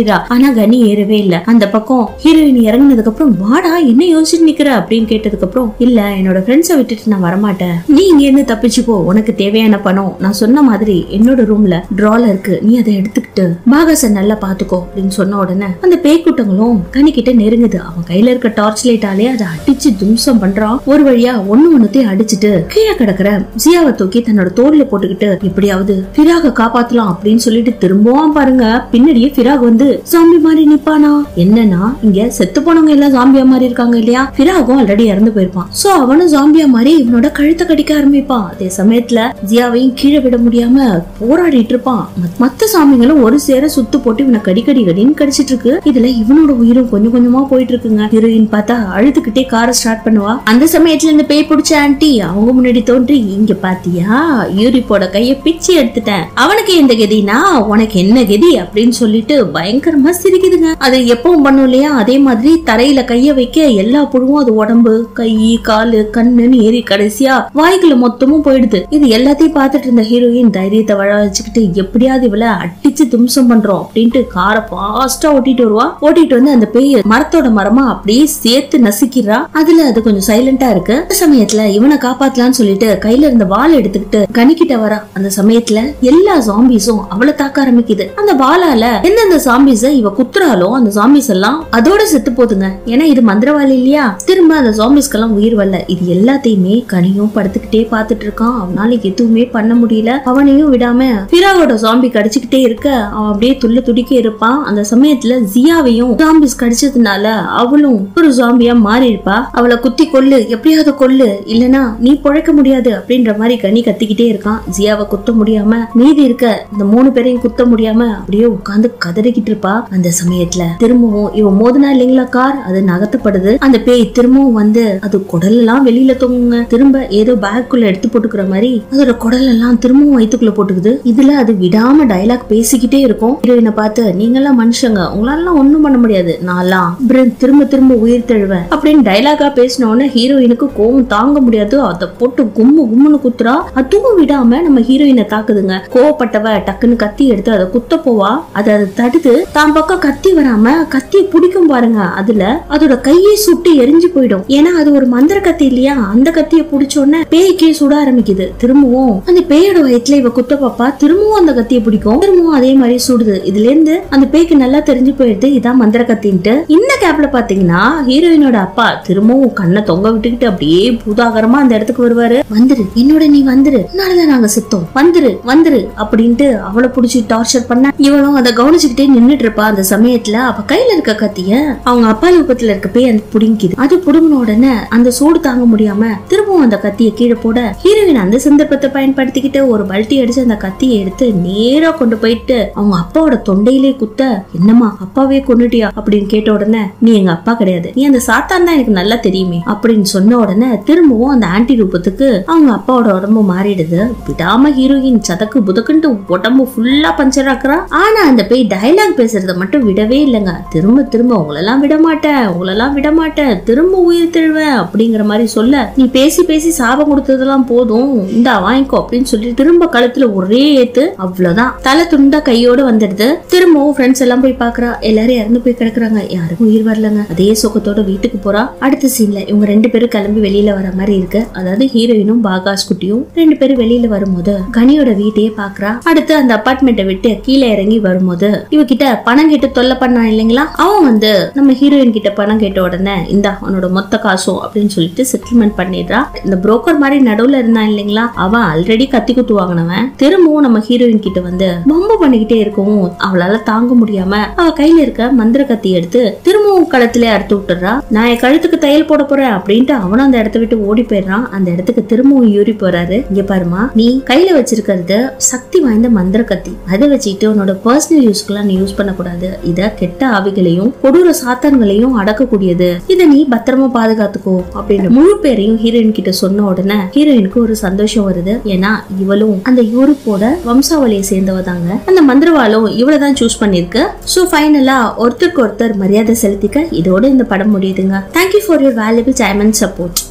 ஏறிடுறா. ஆனா கனி ஏறவே இல்ல. அந்த பக்கம் ஹீரோயின் இறங்கினதுக்கு அப்புறம் வாடா என்ன யோசிச்சுட்டு நிக்கிற அப்படின்னு கேட்டதுக்கு அப்புறம் இல்ல என்னோட ஃப்ரெண்ட்ஸை விட்டுட்டு நான் வரமாட்டேன், நீ இங்க இருந்து தப்பிச்சுக்கோ, உனக்கு தேவையான பணம் நான் சொன்ன மாதிரி என்னோட ரூம்ல டிரால இருக்கு, நீ அதை எடுத்துக்கிட்டு பாகாச நல்லா பாத்துக்கோ அப்படின்னு சொன்ன உடனே அந்த பேய் கூட்டங்களும் கனி கிட்ட நெருங்குது. அவன் கையில இருக்க டார்ச் லைட்டாலே அதை அடிச்சு தும்சம் பண்றான். ஒரு வழியா ஒண்ணு ஒண்ணுத்தையும் அடிச்சுட்டு கீழே கிடக்குற ஜியாவை தூக்கி தன்னோட தோல்ல போட்டுக்கிட்டு எப்படியாவது ஃபிராக காப்பாத்தலாம் அப்படின்னு சொல்லிட்டு திரும்பவும் பாருங்க பின்னாடியே ஃபிராக் வந்து சாம்பி மாதிரி நிப்பானா. என்னன்னா இங்க செத்து போனவங்க எல்லாம் ஜாம்பியா மாதிரி இருக்காங்க இல்லையா, ஃபிராகும் ஆல்ரெடி இறந்து போயிருப்பான். சோ அவனும் ஜாம்பியா மாதிரி இவனோட கழுத்தை கடிக்க ஆரம்பிப்பான். அதே சமயத்துல ஜியாவையும் கீழே விட முடியாம போராடிட்டு இருப்பான். மத்த சாமிங்களும் ஒரு சேர சுத்து போட்டு இவனை கடிக்கடி கடின்னு கடிச்சிட்டு இருக்கு. இதுல இவனோட உயிரும் கொஞ்சம் கொஞ்சமா போயிட்டு இருக்குங்க. ஹீரோயின் பார்த்தா அழுதுகிட்டே காரை ஸ்டார்ட் பண்ணுவா. அந்த சமயத்துல இந்த பேய் பிடிச்ச ஆன்டி அவங்க முன்னாடி தோன்றி இங்க பாத்தியா யூரிப்போட கைய பிச்சு எடுத்துட்டேன், அவனுக்கு எந்த கதினா உனக்கு என்ன கதி அப்படின்னு சொல்லிட்டு பயங்கரமா சிரிக்குதுங்க. அது எப்பவும் பண்ணும் இல்லையா, அதே மாதிரி தரையில கைய வைக்க எல்லா புழுவும் அது உடம்பு கை காலு கண்ணுன்னு ஏறி கடைசியா வாய்க்குள்ள மொத்தமும் போயிடுது. இது எல்லாத்தையும் பார்த்துட்டு இருந்த ஹீரோயின் தைரியத்தை வள வச்சுக்கிட்டு எப்படியாவது இவளை அடிச்சு தும்சம் பண்றோம் அப்படின்ட்டு காரை பாஸ்டா ஓட்டிட்டு வருவா. ஓட்டிட்டு வந்து அந்த பேய் மரத்தோட மரமா அப்படியே சேர்த்து நசுக்கிறா. அதுல அது கொஞ்சம் சைலண்டா இருக்கு. அந்த சமயத்துல இவனை காப்பாத்தலான்னு சொல்லிட்டு கையில இருந்த வாளை எடுத்துக்கிட்டு கனிக்கிட்ட வரா. அந்த சமயத்துல எல்லா ஜாம்பிஸும் அவளை தாக்க ஆரம்பிக்குது. அந்த வாளால எந்தெந்த ஜாம்பிஸ இவ குத்துறாலோ அந்த ஜாம்பிஸ் எல்லாம் அதோட செத்து போதுங்க. ஏன்னா இது மந்திரவாளி இல்லையா, திரும்ப அந்த ஜாம்பிஸ்க்கெல்லாம் உயிர் வரல. இது எல்லாத்தையுமே கனியும் படுத்துக்கிட்டே பாத்துட்டு இருக்கான். அவனால எதுவுமே பண்ண முடியல. அவனையும் விடாம ஃபிராகோட ஜாம்பி கடிச்சுக்கிட்டே இருக்க அவன் அப்படியே துள்ள துடிக்க இருப்பான். அந்த சமயத்துல ஜியாவையும் ஜாம்பிஸ் கடிச்சதுனால அவளும் ஒரு ஜாம்பியா மாறி இருப்பா. அவளை குத்தி கொல்லு, எப்படியாவது கொல்லு, இல்லனா நீ பொழைக்க முடியாது அப்படின்ற மாதிரி கனி கத்திக்கிட்டே இருக்கான். ஜியாவை குத்த முடியாம மீதி இருக்க இந்த மூணு பேரையும் குத்த முடியாம அப்படியே உட்கார்ந்து கதறிக்கிட்டு இருப்பா. அந்த சமயத்துல திரும்பவும் இவன் மோதினா இல்லைங்களா கார், அது நகர்த்தப்படுது. அந்த பேய் திரும்பவும் வந்து அது குடல் எல்லாம் வெளியில தொங்குங்க. திரும்ப ஏதோ பேக்குள்ள எடுத்து போட்டுக்கிற மாதிரி அதோட குடல் எல்லாம் திரும்பவும் வயிற்றுக்குள்ள போட்டுக்குது. இதுல அது விடாம டயலாக் பேசிக்கிட்டே இருக்கும். ஹீரோயினை பார்த்து நீங்க எல்லாம் மனுஷங்க, உங்களால ஒண்ணும் பண்ண முடியாது, நான்லாம் திரும்ப திரும்ப உயிர் தழுவேன் அப்படின்னு டயலாகா பேசினோன்னு ஹீரோயினுக்கு கோவம் தாங்க முடியாது. அதை போட்டு கும்மு கும்முன்னு குத்துறா. அதுவும் விடாம நம்ம ஹீரோயினை தாக்குதுங்க. கோவப்பட்டவ டக்குன்னு கத்தி எடுத்து அதை குத்த போவா. அதை அதை தடுத்து தான் பக்கம் கத்தி வராம கத்திய பிடிக்கும் பாருங்க. அதுல அதோட கையை சுட்டு எரிஞ்சு போயிடும். ஏன்னா அது ஒரு மந்திர கத்தி இல்லையா, அந்த கத்திய பிடிச்சோன்னு பேய்க்கே சுட ஆரம்பிக்குது. திரும்பவும் அந்த பேயோட வயிற்றுல இவ குத்த பாப்பா. திரும்பவும் அந்த கத்திய பிடிக்கும். திரும்பவும் அதே மாதிரி சுடுது. இதுல இருந்து அந்த பேய்க்கு நல்லா தெரிஞ்சு போயிடுது இதான் மந்திர கத்தின்ட்டு. இந்த கேப்ல பாத்தீங்கன்னா ஹீரோயினோட அப்பா திரும்பவும் கண்ணை தொங்க விட்டுக்கிட்டு அப்படியே பூதாகரமா அந்த இடத்துக்கு வருவாரு. வந்துரு என்னோட நீ வந்துரு, உன்னாலதான் நாங்க செத்தோம், வந்துரு வந்துரு அப்படின்ட்டு அவளை புடிச்சு டார்ச்சர் பண்ண இவளும் அதை கவனிச்சுக்கிட்டே நின்னுட்டு இருப்பா. அந்த சமயத்துல அவ கையில இருக்க கத்திய அவங்க அப்பா ரூபத்துல இருக்க பேய் அந்த புடிங்கிது. அது புடுங்கின உடனே அந்த சூடு தாங்க முடியாம திரும்பவும் அந்த கத்திய கீழே போட ஹீரோயின் அந்த சந்தர்ப்பத்தை பயன்படுத்திக்கிட்டு ஒரு பல்ட்டி அடிச்சு அந்த கத்தியை எடுத்து நேரா கொண்டு போயிட்டு அவங்க அப்பாவோட தொண்டையிலே குத்த, என்னமா அப்பாவே கொண்டுட்டியா அப்படின்னு கேட்ட உடனே நீ எங்க அப்பா கிடையாது, நீ அந்த சாத்தான் தான் எனக்கு நல்லா தெரியுமே அப்படின்னு சொன்ன உடனே திரும்பவும் அந்த ஆன்டி ரூபத்துக்கு அவங்க அப்பாவோட உடம்பு மாறிடுது. விடாம ஹீரோயின் சதக்கு புதக்குன்ட்டு உடம்பு ஃபுல்லா பஞ்சர் ஆக்குறா. ஆனா அந்த பேய் டயலாக் பேசுறத மட்டும் விடவே இல்லைங்க. திரும்ப திரும்ப உங்களெல்லாம் விட மாட்டேன், உங்களெல்லாம் விட மாட்டேன், திரும்ப உயிர் தெழுவேன் அப்படிங்கிற மாதிரி சொல்ல, நீ பேசி பேசி சாபம் கொடுத்ததெல்லாம் போதும், இந்தா வாங்கிக்கோ அப்படின்னு சொல்லி திரும்ப கழுத்துல ஒரே ஏத்து. அவ்வளவுதான், தலை துண்டா கையோட வந்துடுது. திரும்பவும் ஃப்ரெண்ட்ஸ் எல்லாம் போய் பாக்குறா. எல்லாரும் இறந்து போய் கிடக்குறாங்க, யாருக்கும் உயிர் வரலங்க. அதே சோகத்தோட வீட்டுக்கு போறா. அடுத்த சீன்ல இவங்க ரெண்டு பேரும் கிளம்பி வெளியில வர மாதிரி இருக்கு. அதாவது ஹீரோயினும் பாகாஸ் குட்டியும் ரெண்டு பேரும் வெளியில வரும்போது கனியோட வீட்டையே பாக்குறா. அடுத்து அந்த அபார்ட்மெண்ட்டை விட்டு கீழே இறங்கி வரும்போது இவகிட்ட பணம் கேட்டு தொல்லை பண்ணா இல்லைங்களா, அவன் வந்து நம்ம ஹீரோயின் கிட்ட பணம் கேட்ட உடனே இந்தா அவனோட மொத்த காசும் அப்படின்னு சொல்லிட்டு செட்டில்மெண்ட் பண்ணிடுறா. இந்த புரோக்கர் மாதிரி நடுவுல இருந்தான் இல்லைங்களா, அவன் ஆல்ரெடி கத்தி குத்து வாங்கினவன் திரும்பவும் நம்ம ஹீரோயின் கிட்ட வந்து பம்பு பண்ணிக்கிட்டே இருக்கவும் அவளால தாங்க முடியாம அவ கையில இருக்க மந்திர கத்தி எடுத்து திரும்பவும் கழுத்துல அறுத்து விட்டுறா. நான் என் கழுத்துக்கு தையல் போட போறேன் அப்படின்ட்டு அவனும் அந்த இடத்த விட்டு ஓடி போயிடுறான். அந்த இடத்துக்கு திரும்பவும் யூரி போறாரு. இங்க பாருமா, நீ கையில வச்சிருக்கிறது சக்தி வாய்ந்த மந்திர கத்தி, அதை வச்சுக்கிட்டு உன்னோட பர்சனல் யூஸ்க்குலாம் நீ யூஸ் பண்ணக்கூடாது. இத கெட்ட ஆவிகளையும் கொடூர சாத்தான்களையும் அடக்கக்கூடியது, இத நீ பத்திரமா பாதுகாத்துக்கோ அப்படின்னு முழு பேரையும் ஹீரோயின் கிட்ட சொன்ன உடனே ஹீரோயினுக்கு ஒரு சந்தோஷம் வருது. ஏன்னா இவளும் அந்த யூரோப்போட வம்சாவளியை சேர்ந்தவ தாங்க. அந்த மந்திரவாளும் இவளதான் சூஸ் பண்ணிருக்கு. சோ ஃபைனலா ஒருத்தருக்கு ஒருத்தர் மரியாதை செலுத்திக்க இதோட இந்த படம் முடியுதுங்க. Thank you for your valuable time and support.